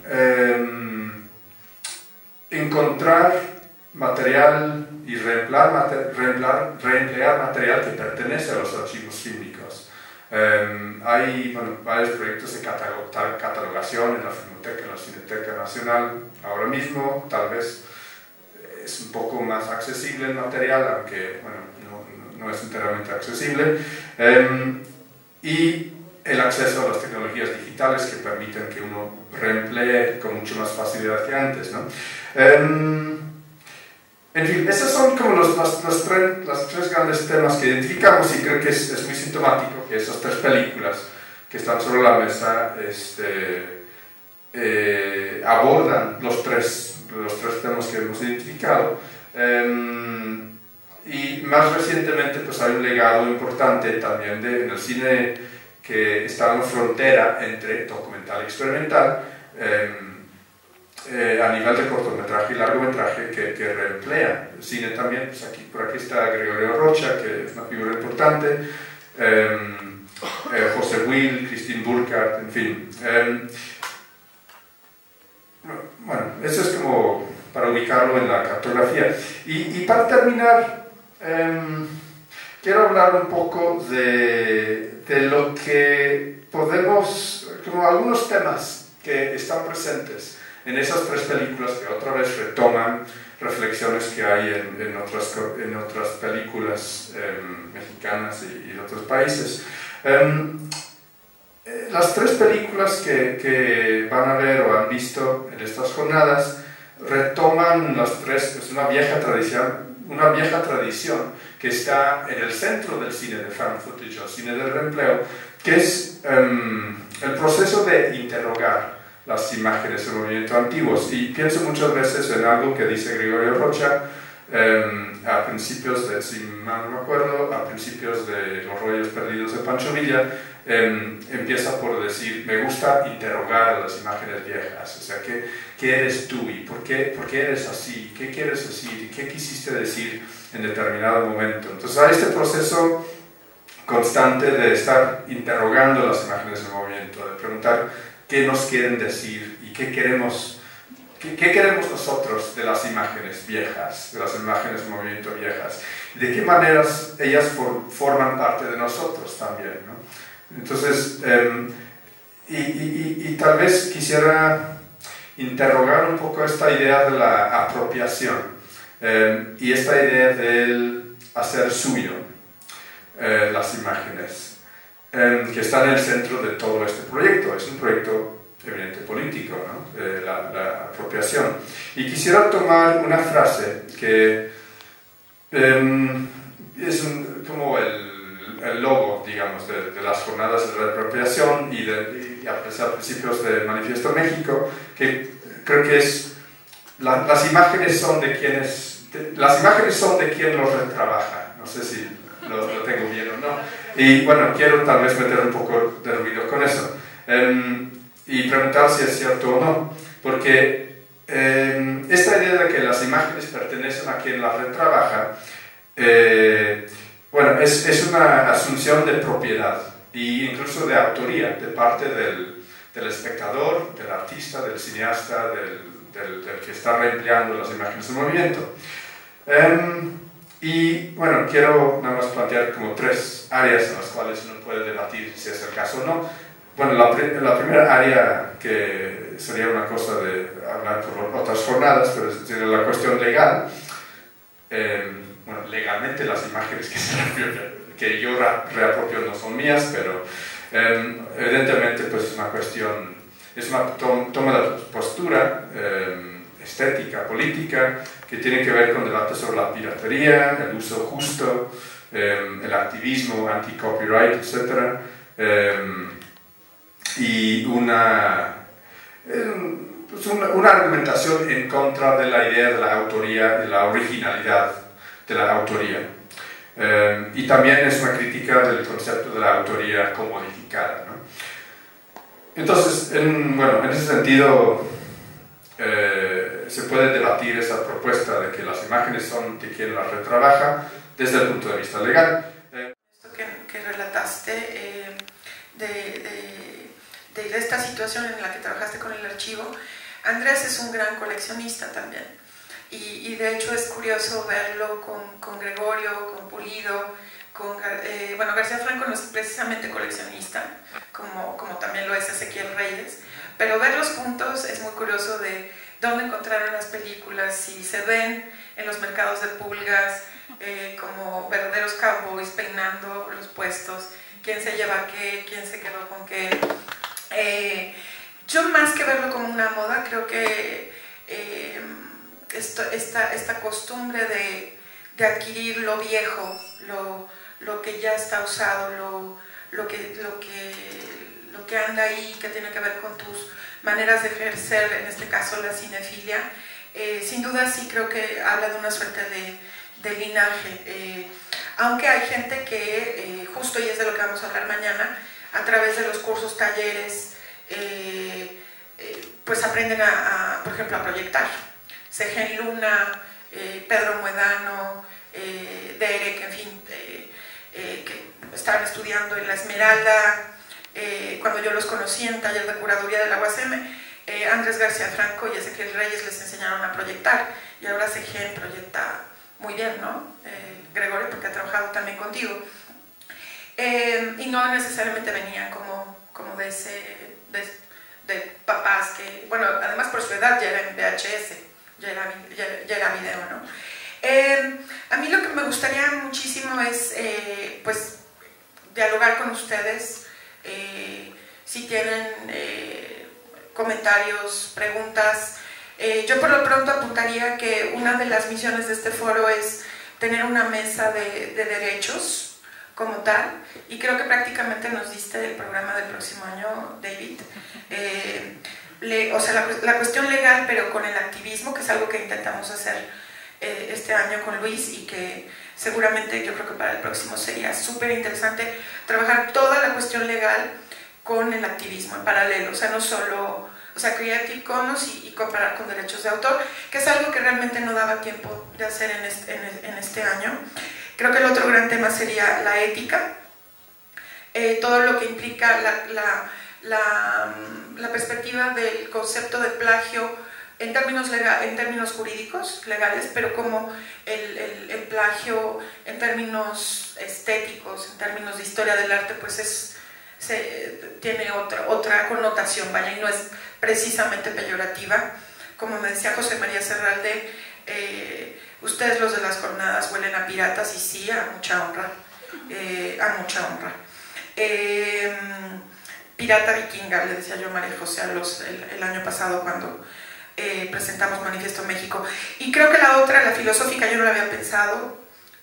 encontrar material y reemplear material que pertenece a los archivos fílmicos. Hay varios proyectos de catalogación en la Filmoteca, en la Cineteca Nacional ahora mismo. Tal vez es un poco más accesible el material, aunque no es enteramente accesible, y el acceso a las tecnologías digitales que permiten que uno reemplee con mucho más facilidad que antes, ¿no? En fin, esos son como los tres grandes temas que identificamos, y creo que es muy sintomático que esas tres películas que están sobre la mesa abordan los tres temas que hemos identificado. Y más recientemente pues hay un legado importante también en el cine que está en la frontera entre documental y experimental, a nivel de cortometraje y largometraje, que reemplea el cine también. Pues por aquí está Gregorio Rocha, que es una figura importante, José Will, Christine Burkhardt, en fin. Bueno, eso es como para ubicarlo en la cartografía. Y para terminar, quiero hablar un poco de lo que podemos, como algunos temas que están presentes en esas tres películas, que otra vez retoman reflexiones que hay en otras películas mexicanas y de otros países. Las tres películas que van a ver o han visto en estas jornadas retoman las tres, es una vieja tradición que está en el centro del cine de found footage o cine del reempleo, que es el proceso de interrogar las imágenes de movimiento antiguos. Y pienso muchas veces en algo que dice Gregorio Rocha a principios de, si mal no me acuerdo, a principios de Los rollos perdidos de Pancho Villa, empieza por decir, me gusta interrogar a las imágenes viejas, o sea, ¿qué eres tú y por qué eres así? ¿Qué quieres decir? ¿Qué quisiste decir en determinado momento? Entonces hay este proceso constante de estar interrogando las imágenes en movimiento, de preguntar qué nos quieren decir y qué queremos nosotros de las imágenes viejas, de las imágenes en movimiento viejas, y de qué maneras ellas forman parte de nosotros también, ¿no? Entonces, y tal vez quisiera interrogar un poco esta idea de la apropiación y esta idea del hacer suyo las imágenes, que está en el centro de todo este proyecto. Es un proyecto evidente político, ¿no? La apropiación. Y quisiera tomar una frase que es como el logo, digamos, de las jornadas de reapropiación y a principios del Manifiesto México, que creo que es las imágenes son de quien los retrabaja. No sé si lo tengo bien o no. Y bueno, quiero tal vez meter un poco de ruido con eso. Y preguntar si es cierto o no, porque esta idea de que las imágenes pertenecen a quien las retrabaja, bueno, es una asunción de propiedad e incluso de autoría de parte del espectador, del artista, del cineasta, del que está reempleando las imágenes en movimiento. Y bueno, quiero nada más plantear como tres áreas en las cuales uno puede debatir si es el caso o no. Bueno, la primera área, que sería una cosa de hablar por otras jornadas, pero sería la cuestión legal. Bueno, legalmente las imágenes que yo reapropio no son mías, pero evidentemente pues es una cuestión, es una toma de postura estética, política, que tiene que ver con debates sobre la piratería, el uso justo, el activismo anti-copyright, etc. Y una argumentación en contra de la idea de la autoría, de la originalidad de la autoría. Y también es una crítica del concepto de la autoría comodificada, ¿no? Entonces, en ese sentido, se puede debatir esa propuesta de que las imágenes son de quien las retrabaja desde el punto de vista legal. Esto que relataste de esta situación en la que trabajaste con el archivo, Andrés es un gran coleccionista también, y de hecho es curioso verlo con Gregorio, con Pulido, bueno, García Franco no es precisamente coleccionista, como también lo es Ezequiel Reyes, pero verlos juntos es muy curioso de dónde encontraron las películas, si se ven en los mercados de pulgas, como verdaderos cowboys peinando los puestos, quién se lleva qué, quién se quedó con qué. Yo más que verlo como una moda, creo que esta costumbre de adquirir lo viejo, lo que ya está usado, lo que anda ahí, que tiene que ver con tus maneras de ejercer, en este caso la cinefilia, sin duda sí creo que habla de una suerte de linaje, aunque hay gente que, justo y es de lo que vamos a hablar mañana, a través de los cursos, talleres, pues aprenden por ejemplo, a proyectar. Segen Luna, Pedro Muedano, Derek, en fin, que estaban estudiando en La Esmeralda, cuando yo los conocí en taller de curaduría de la UASM, Andrés García Franco y Ezequiel Reyes les enseñaron a proyectar, y ahora Segen proyecta muy bien, ¿no? Gregorio, porque ha trabajado también contigo. Y no necesariamente venían como de papás que, bueno, además por su edad ya era en VHS, ya era video, ¿no? A mí lo que me gustaría muchísimo es, pues, dialogar con ustedes, si tienen comentarios, preguntas. Yo por lo pronto apuntaría que una de las misiones de este foro es tener una mesa de derechos como tal, y creo que prácticamente nos diste el programa del próximo año, David. O sea, la cuestión legal, pero con el activismo, que es algo que intentamos hacer este año con Luis, y que seguramente yo creo que para el próximo sería súper interesante trabajar toda la cuestión legal con el activismo en paralelo, o sea, no solo, o sea, Creative Commons y comparar con derechos de autor, que es algo que realmente no daba tiempo de hacer en este año. Creo que el otro gran tema sería la ética, todo lo que implica la perspectiva del concepto de plagio en términos jurídicos, legales, pero como el plagio en términos estéticos, en términos de historia del arte, pues tiene otra connotación, vaya, y no es precisamente peyorativa. Como me decía José María Serralde, ustedes los de las jornadas huelen a piratas, y sí, a mucha honra, pirata vikinga, le decía yo a María José el año pasado cuando presentamos Manifiesto México. Y creo que la otra, la filosófica, yo no la había pensado,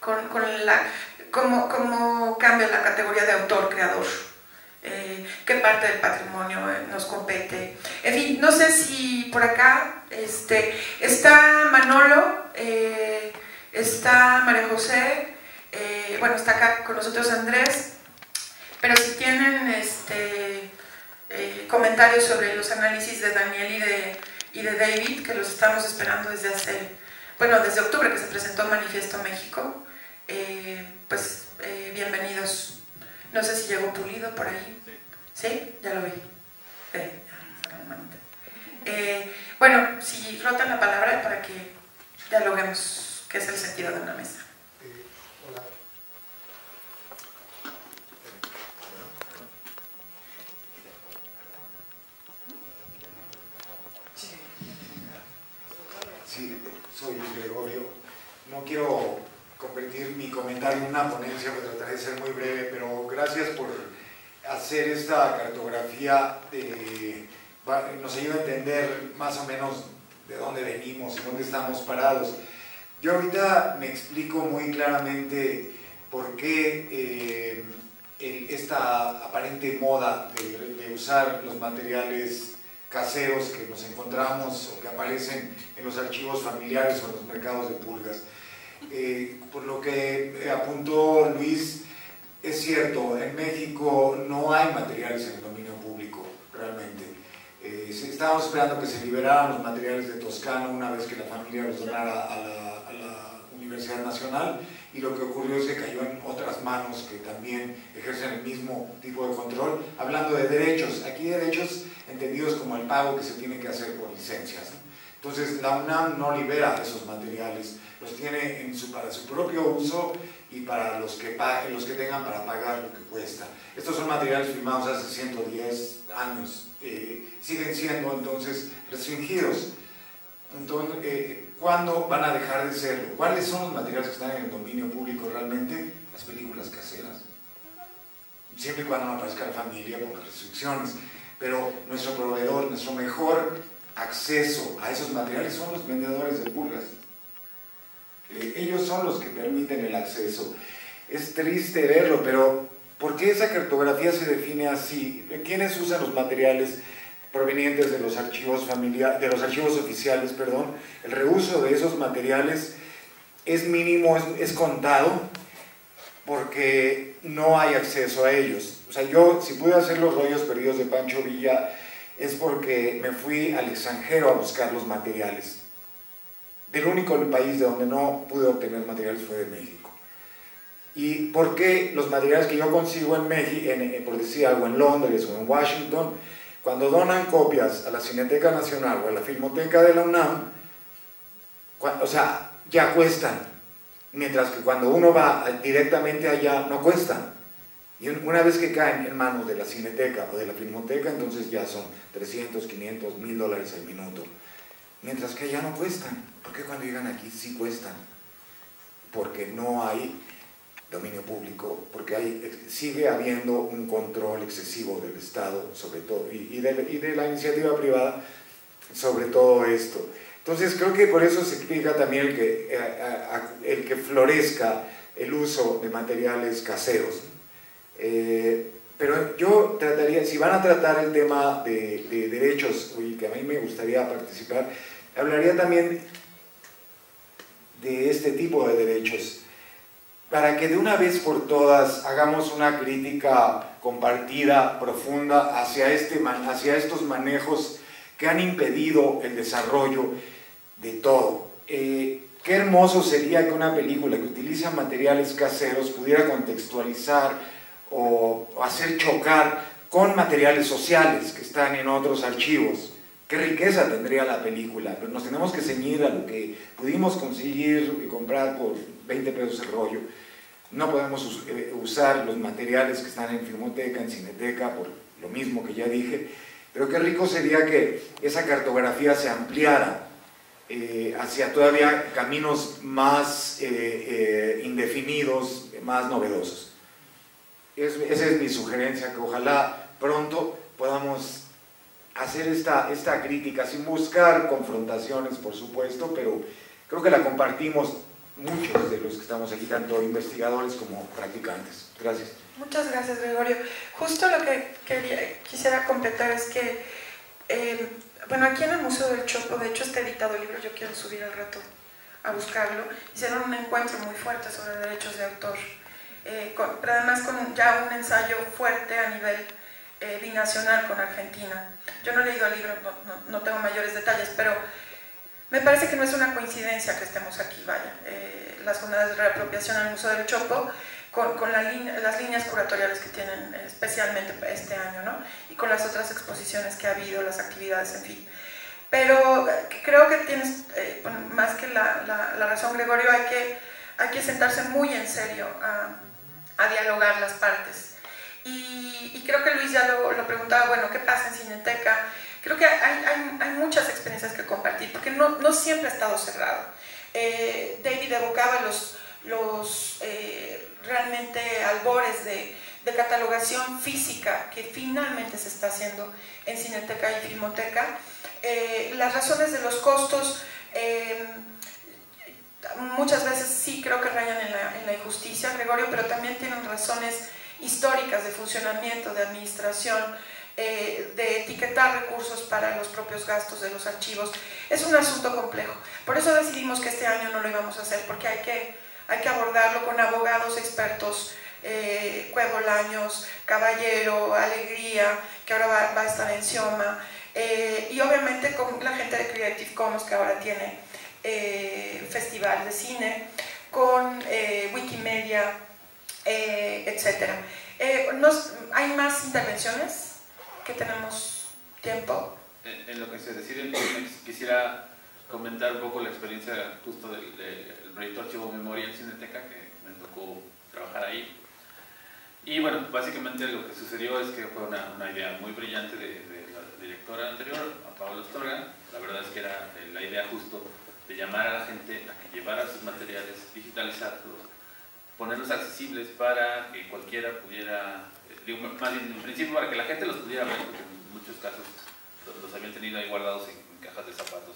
cómo cambia la categoría de autor-creador, qué parte del patrimonio nos compete. En fin, no sé si por acá está Manolo, está María José, bueno, está acá con nosotros Andrés, pero si tienen comentarios sobre los análisis de Daniel y de David, que los estamos esperando desde desde octubre, que se presentó Manifiesto México, pues bienvenidos. No sé si llegó Pulido por ahí. ¿Sí? Ya lo vi. Bueno, si rotan la palabra para que dialoguemos qué es el sentido de una mesa. Hola. Sí, soy Gregorio. No quiero convertir mi comentario en una ponencia, pero trataré de ser muy breve, pero gracias por hacer esta cartografía, nos ayuda a entender más o menos de dónde venimos y dónde estamos parados. Yo ahorita me explico muy claramente por qué esta aparente moda de usar los materiales caseros que nos encontramos o que aparecen en los archivos familiares o en los mercados de pulgas. Por lo que apuntó Luis, es cierto, en México no hay materiales en el dominio público, realmente. Estábamos esperando que se liberaran los materiales de Toscano una vez que la familia los donara a la Universidad Nacional, y lo que ocurrió es que cayó en otras manos que también ejercen el mismo tipo de control. Hablando de derechos, aquí derechos entendidos como el pago que se tiene que hacer por licencias. Entonces la UNAM no libera esos materiales, los tiene para su propio uso y para los que tengan para pagar lo que cuesta. Estos son materiales firmados hace 110 años, siguen siendo entonces restringidos. Entonces, ¿cuándo van a dejar de serlo? ¿Cuáles son los materiales que están en el dominio público realmente? Las películas caseras, siempre y cuando no aparezca la familia con las restricciones. Pero nuestro proveedor, nuestro mejor acceso a esos materiales son los vendedores de pulgas. Ellos son los que permiten el acceso. Es triste verlo, pero ¿por qué esa cartografía se define así? ¿Quiénes usan los materiales provenientes de los archivos oficiales, perdón? El reuso de esos materiales es mínimo, es contado, porque no hay acceso a ellos. O sea, yo, si pude hacer los rollos perdidos de Pancho Villa, es porque me fui al extranjero a buscar los materiales. Del único país de donde no pude obtener materiales fue de México. ¿Y por qué los materiales que yo consigo en México, por decir algo, en Londres o en Washington, cuando donan copias a la Cineteca Nacional o a la Filmoteca de la UNAM, o sea, ya cuestan, mientras que cuando uno va directamente allá no cuestan? Y una vez que caen en manos de la Cineteca o de la Filmoteca, entonces ya son 300, 500, $1000 al minuto. Mientras que allá no cuestan. ¿Por qué cuando llegan aquí sí cuestan? Porque no hay dominio público, porque sigue habiendo un control excesivo del Estado sobre todo, y de la iniciativa privada sobre todo esto. Entonces creo que por eso se explica también el que florezca el uso de materiales caseros. Pero yo trataría, si van a tratar el tema de derechos, y que a mí me gustaría participar, hablaría también de este tipo de derechos, para que de una vez por todas hagamos una crítica compartida, profunda, hacia estos manejos que han impedido el desarrollo de todo. Qué hermoso sería que una película que utiliza materiales caseros pudiera contextualizar o hacer chocar con materiales sociales que están en otros archivos. Qué riqueza tendría la película, pero nos tenemos que ceñir a lo que pudimos conseguir y comprar por 20 pesos el rollo. No podemos usar los materiales que están en Filmoteca, en Cineteca, por lo mismo que ya dije, pero qué rico sería que esa cartografía se ampliara hacia todavía caminos más indefinidos, más novedosos. Esa es mi sugerencia, que ojalá pronto podamos hacer esta crítica sin buscar confrontaciones, por supuesto, pero creo que la compartimos muchos de los que estamos aquí, tanto investigadores como practicantes. Gracias. Muchas gracias, Gregorio. Justo lo que quisiera completar es que, bueno, aquí en el Museo del Chopo, de hecho está editado el libro, yo quiero subir al rato a buscarlo, hicieron un encuentro muy fuerte sobre derechos de autor, pero además con ya un ensayo fuerte a nivel binacional con Argentina. Yo no he leído el libro, no tengo mayores detalles, pero me parece que no es una coincidencia que estemos aquí, vaya. Las jornadas de reapropiación en el Museo del Chopo, con las líneas curatoriales que tienen especialmente este año, ¿no? Y con las otras exposiciones que ha habido, las actividades, en fin. Pero creo que tienes, más que la razón, Gregorio, hay que sentarse muy en serio a dialogar las partes. Y creo que Luis ya lo preguntaba, bueno, ¿qué pasa en Cineteca? Creo que hay muchas experiencias que compartir, porque no siempre ha estado cerrado. David evocaba los realmente albores de catalogación física que finalmente se está haciendo en Cineteca y Filmoteca. Las razones de los costos muchas veces sí creo que rayan en la injusticia, Gregorio, pero también tienen razones históricas de funcionamiento, de administración, de etiquetar recursos para los propios gastos de los archivos. Es un asunto complejo. Por eso decidimos que este año no lo íbamos a hacer, porque hay que abordarlo con abogados expertos, Cuevo Laños, Caballero, Alegría, que ahora va a estar en Xioma, y obviamente con la gente de Creative Commons, que ahora tiene festival de cine, con Wikimedia, etc. ¿Hay más intervenciones? Que tenemos tiempo. En lo que se decide, quisiera comentar un poco la experiencia justo del proyecto Archivo Memoria en Cineteca, que me tocó trabajar ahí. Y bueno, básicamente lo que sucedió es que fue una idea muy brillante de la directora anterior, a Paola Astorga. La verdad es que era la idea justo de llamar a la gente a que llevara sus materiales, digitalizarlos, ponerlos accesibles para que cualquiera pudiera, más bien en principio para que la gente los pudiera ver, porque en muchos casos los habían tenido ahí guardados en cajas de zapatos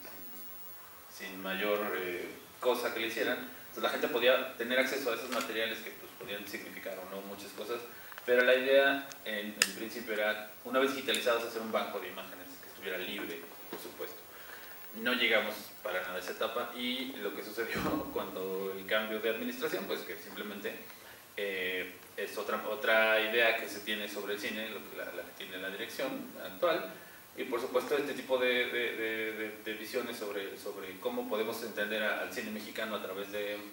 sin mayor cosa que le hicieran. Entonces la gente podía tener acceso a esos materiales que pues, podían significar o no muchas cosas, pero la idea en principio era, una vez digitalizados, hacer un banco de imágenes que estuviera libre, por supuesto. No llegamos para nada a esa etapa, y lo que sucedió cuando el cambio de administración, pues que simplemente es otra idea que se tiene sobre el cine, la que tiene la dirección actual, y por supuesto este tipo de visiones sobre cómo podemos entender al cine mexicano a través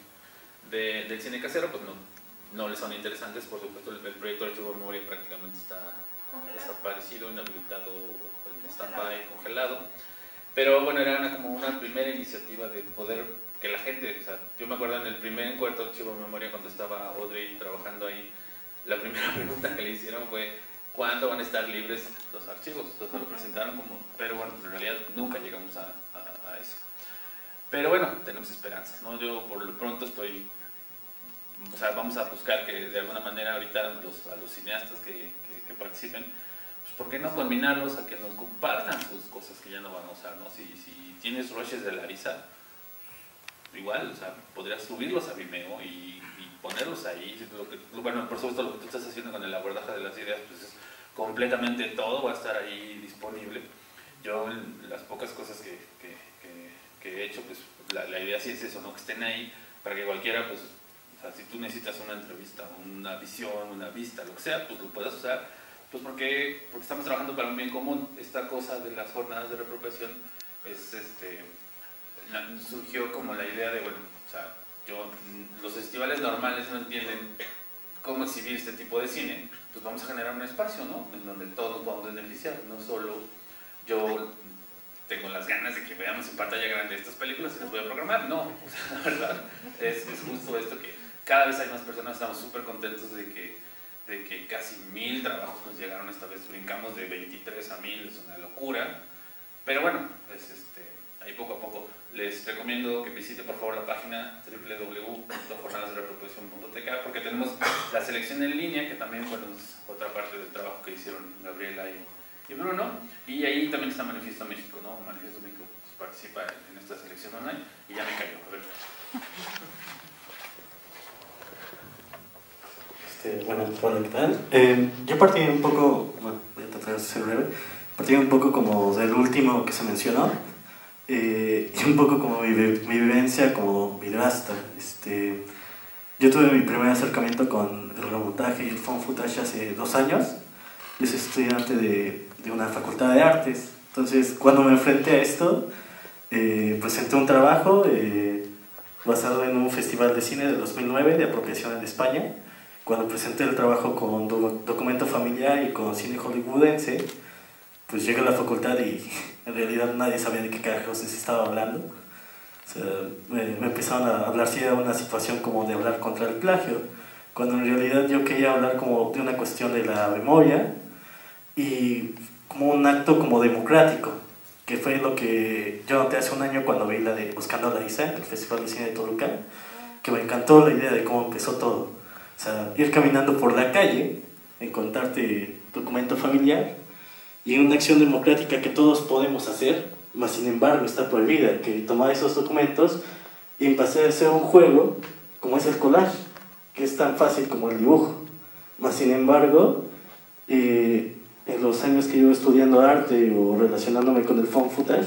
del cine casero, pues no les son interesantes. Por supuesto el proyecto Archivo Memoria prácticamente está desaparecido, inhabilitado, en stand-by, congelado. Pero bueno, era como una primera iniciativa de poder que la gente, o sea, yo me acuerdo en el primer encuentro de Archivo Memoria, cuando estaba Audrey trabajando ahí, la primera pregunta que le hicieron fue ¿cuándo van a estar libres los archivos? Entonces lo presentaron como, pero bueno, en realidad nunca llegamos a eso. Pero bueno, tenemos esperanzas, ¿no? Yo por lo pronto o sea, vamos a buscar que de alguna manera ahorita a los cineastas que participen, pues ¿por qué no combinarlos a que nos compartan sus cosas que ya no van a usar, ¿no? Si tienes rushes de Larisa, igual, o sea, podrías subirlos a Vimeo y ponerlos ahí. Bueno, por supuesto lo que tú estás haciendo con el abordaje de las ideas, pues es completamente todo, va a estar ahí disponible. Yo las pocas cosas que he hecho, pues la idea sí es eso, ¿no? Que estén ahí para que cualquiera, pues, o sea, si tú necesitas una entrevista, una visión, una vista, lo que sea, pues lo puedas usar, pues porque estamos trabajando para un bien común. Esta cosa de las jornadas de reapropiación surgió como la idea de, bueno, o sea, los festivales normales no entienden cómo exhibir este tipo de cine, pues vamos a generar un espacio, ¿no? En donde todos nos podamos beneficiar, no solo yo tengo las ganas de que veamos en pantalla grande estas películas y las voy a programar, no, o sea, la verdad es justo esto, que cada vez hay más personas, estamos súper contentos de que casi 1000 trabajos nos llegaron esta vez, brincamos de 23 a 1000, es una locura, pero bueno, pues ahí poco a poco. Les recomiendo que visite por favor la página www.jornadasdereapropiación.tk, porque tenemos la selección en línea, que también, bueno, es otra parte del trabajo que hicieron Gabriela y Bruno, y ahí también está Manifiesto México, ¿no? Manifiesto México pues, participa en esta selección online, y ya me cayó, a ver. Bueno, hola, ¿qué tal? Yo partí un poco, bueno, voy a tratar de ser breve, partí un poco como del último que se mencionó, y un poco como mi vivencia como videasta. Yo tuve mi primer acercamiento con el remontaje y el found footage hace 2 años. Yo soy estudiante de una facultad de artes, entonces cuando me enfrenté a esto, presenté un trabajo basado en un festival de cine de 2009 de apropiación en España. Cuando presenté el trabajo con documento familiar y con cine hollywoodense, pues llegué a la facultad y en realidad nadie sabía de qué carajos se estaba hablando. O sea, me empezaron a hablar sí de una situación como de hablar contra el plagio, cuando en realidad yo quería hablar como de una cuestión de la memoria y como un acto como democrático, que fue lo que yo noté hace un año cuando vi la de Buscando a la Isa, el Festival de Cine de Toluca, que me encantó la idea de cómo empezó todo. O sea, ir caminando por la calle, encontrarte documento familiar y en una acción democrática que todos podemos hacer, mas sin embargo está prohibida, que tomar esos documentos y pasar a ser un juego como es el collage, que es tan fácil como el dibujo. Mas sin embargo, en los años que llevo estudiando arte o relacionándome con el found footage,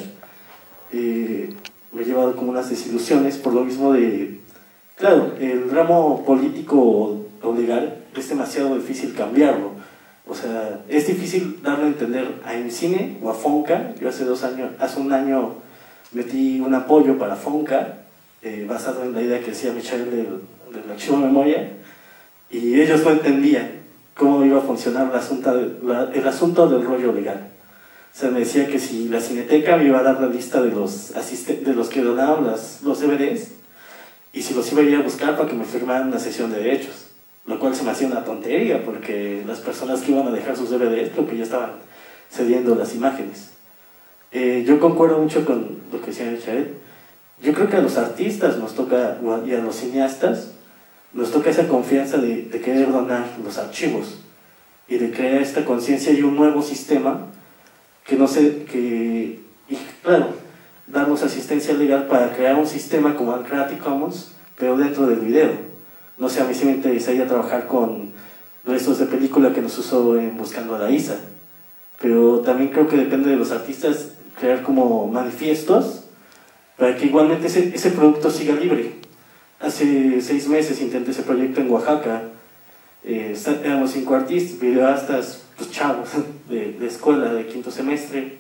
me he llevado como unas desilusiones por lo mismo de, claro, el ramo político o legal es demasiado difícil cambiarlo. O sea, es difícil darle a entender a INCINE o a FONCA. Yo hace un año metí un apoyo para FONCA, basado en la idea que decía Michelle del archivo de memoria, y ellos no entendían cómo iba a funcionar el asunto del rollo legal. O sea, me decía que si la Cineteca me iba a dar la lista de los que donaban los DVDs, y si los iba a ir a buscar para que me firmaran una cesión de derechos. Lo cual se me hacía una tontería, porque las personas que iban a dejar sus DVDs creo que ya estaban cediendo las imágenes. Yo concuerdo mucho con lo que decía Michael. Yo creo que a los artistas nos toca, y a los cineastas, nos toca esa confianza de querer donar los archivos y de crear esta conciencia y un nuevo sistema que no sé, y claro, darnos asistencia legal para crear un sistema como el Creative Commons, pero dentro del video. No sé, a mí sí me interesaría trabajar con restos de película que nos usó en Buscando a la Isa, pero también creo que depende de los artistas crear como manifiestos para que igualmente ese producto siga libre. Hace 6 meses intenté ese proyecto en Oaxaca. Éramos 5 artistas, videoastas, pues chavos de escuela de 5º semestre.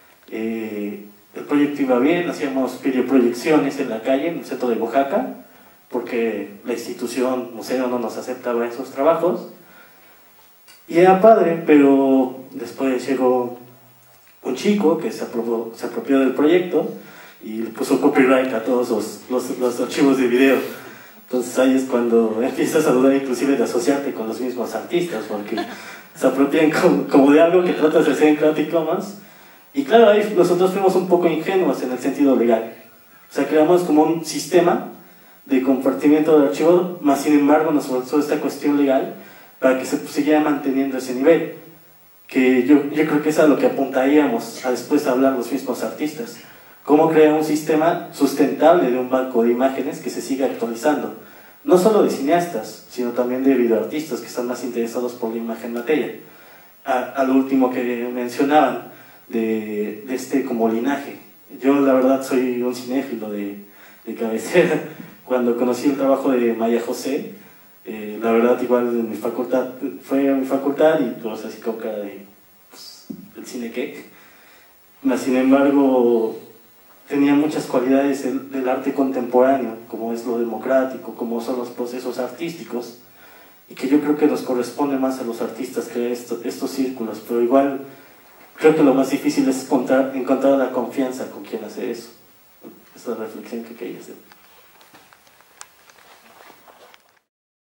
El proyecto iba bien, hacíamos videoproyecciones en la calle, en el centro de Oaxaca, porque la institución museo no nos aceptaba esos trabajos. Y era padre, pero después llegó un chico que se apropió del proyecto y le puso copyright a todos los archivos de video. Entonces ahí es cuando empiezas a dudar inclusive de asociarte con los mismos artistas, porque se apropian como de algo que tratas de hacer en Creative Commons. Y claro, ahí nosotros fuimos un poco ingenuos en el sentido legal. O sea, creamos como un sistema de compartimiento de archivos, más sin embargo nos forzó esta cuestión legal para que se siguiera manteniendo ese nivel, que yo creo que es a lo que apuntaríamos a después de hablar los mismos artistas. Cómo crear un sistema sustentable de un banco de imágenes que se siga actualizando, no solo de cineastas, sino también de videoartistas que están más interesados por la imagen materia. A lo último que mencionaban, de este como linaje. Yo la verdad soy un cinéfilo de de cabecera. Cuando conocí el trabajo de Maya José, la verdad igual en mi facultad, fue a mi facultad y todos así con cara de, pues, ¿el cine qué? Sin embargo, tenía muchas cualidades del arte contemporáneo, como es lo democrático, como son los procesos artísticos, y que yo creo que nos corresponde más a los artistas crear estos círculos, pero igual creo que lo más difícil es encontrar la confianza con quien hace eso. Esa es la reflexión que quería hacer.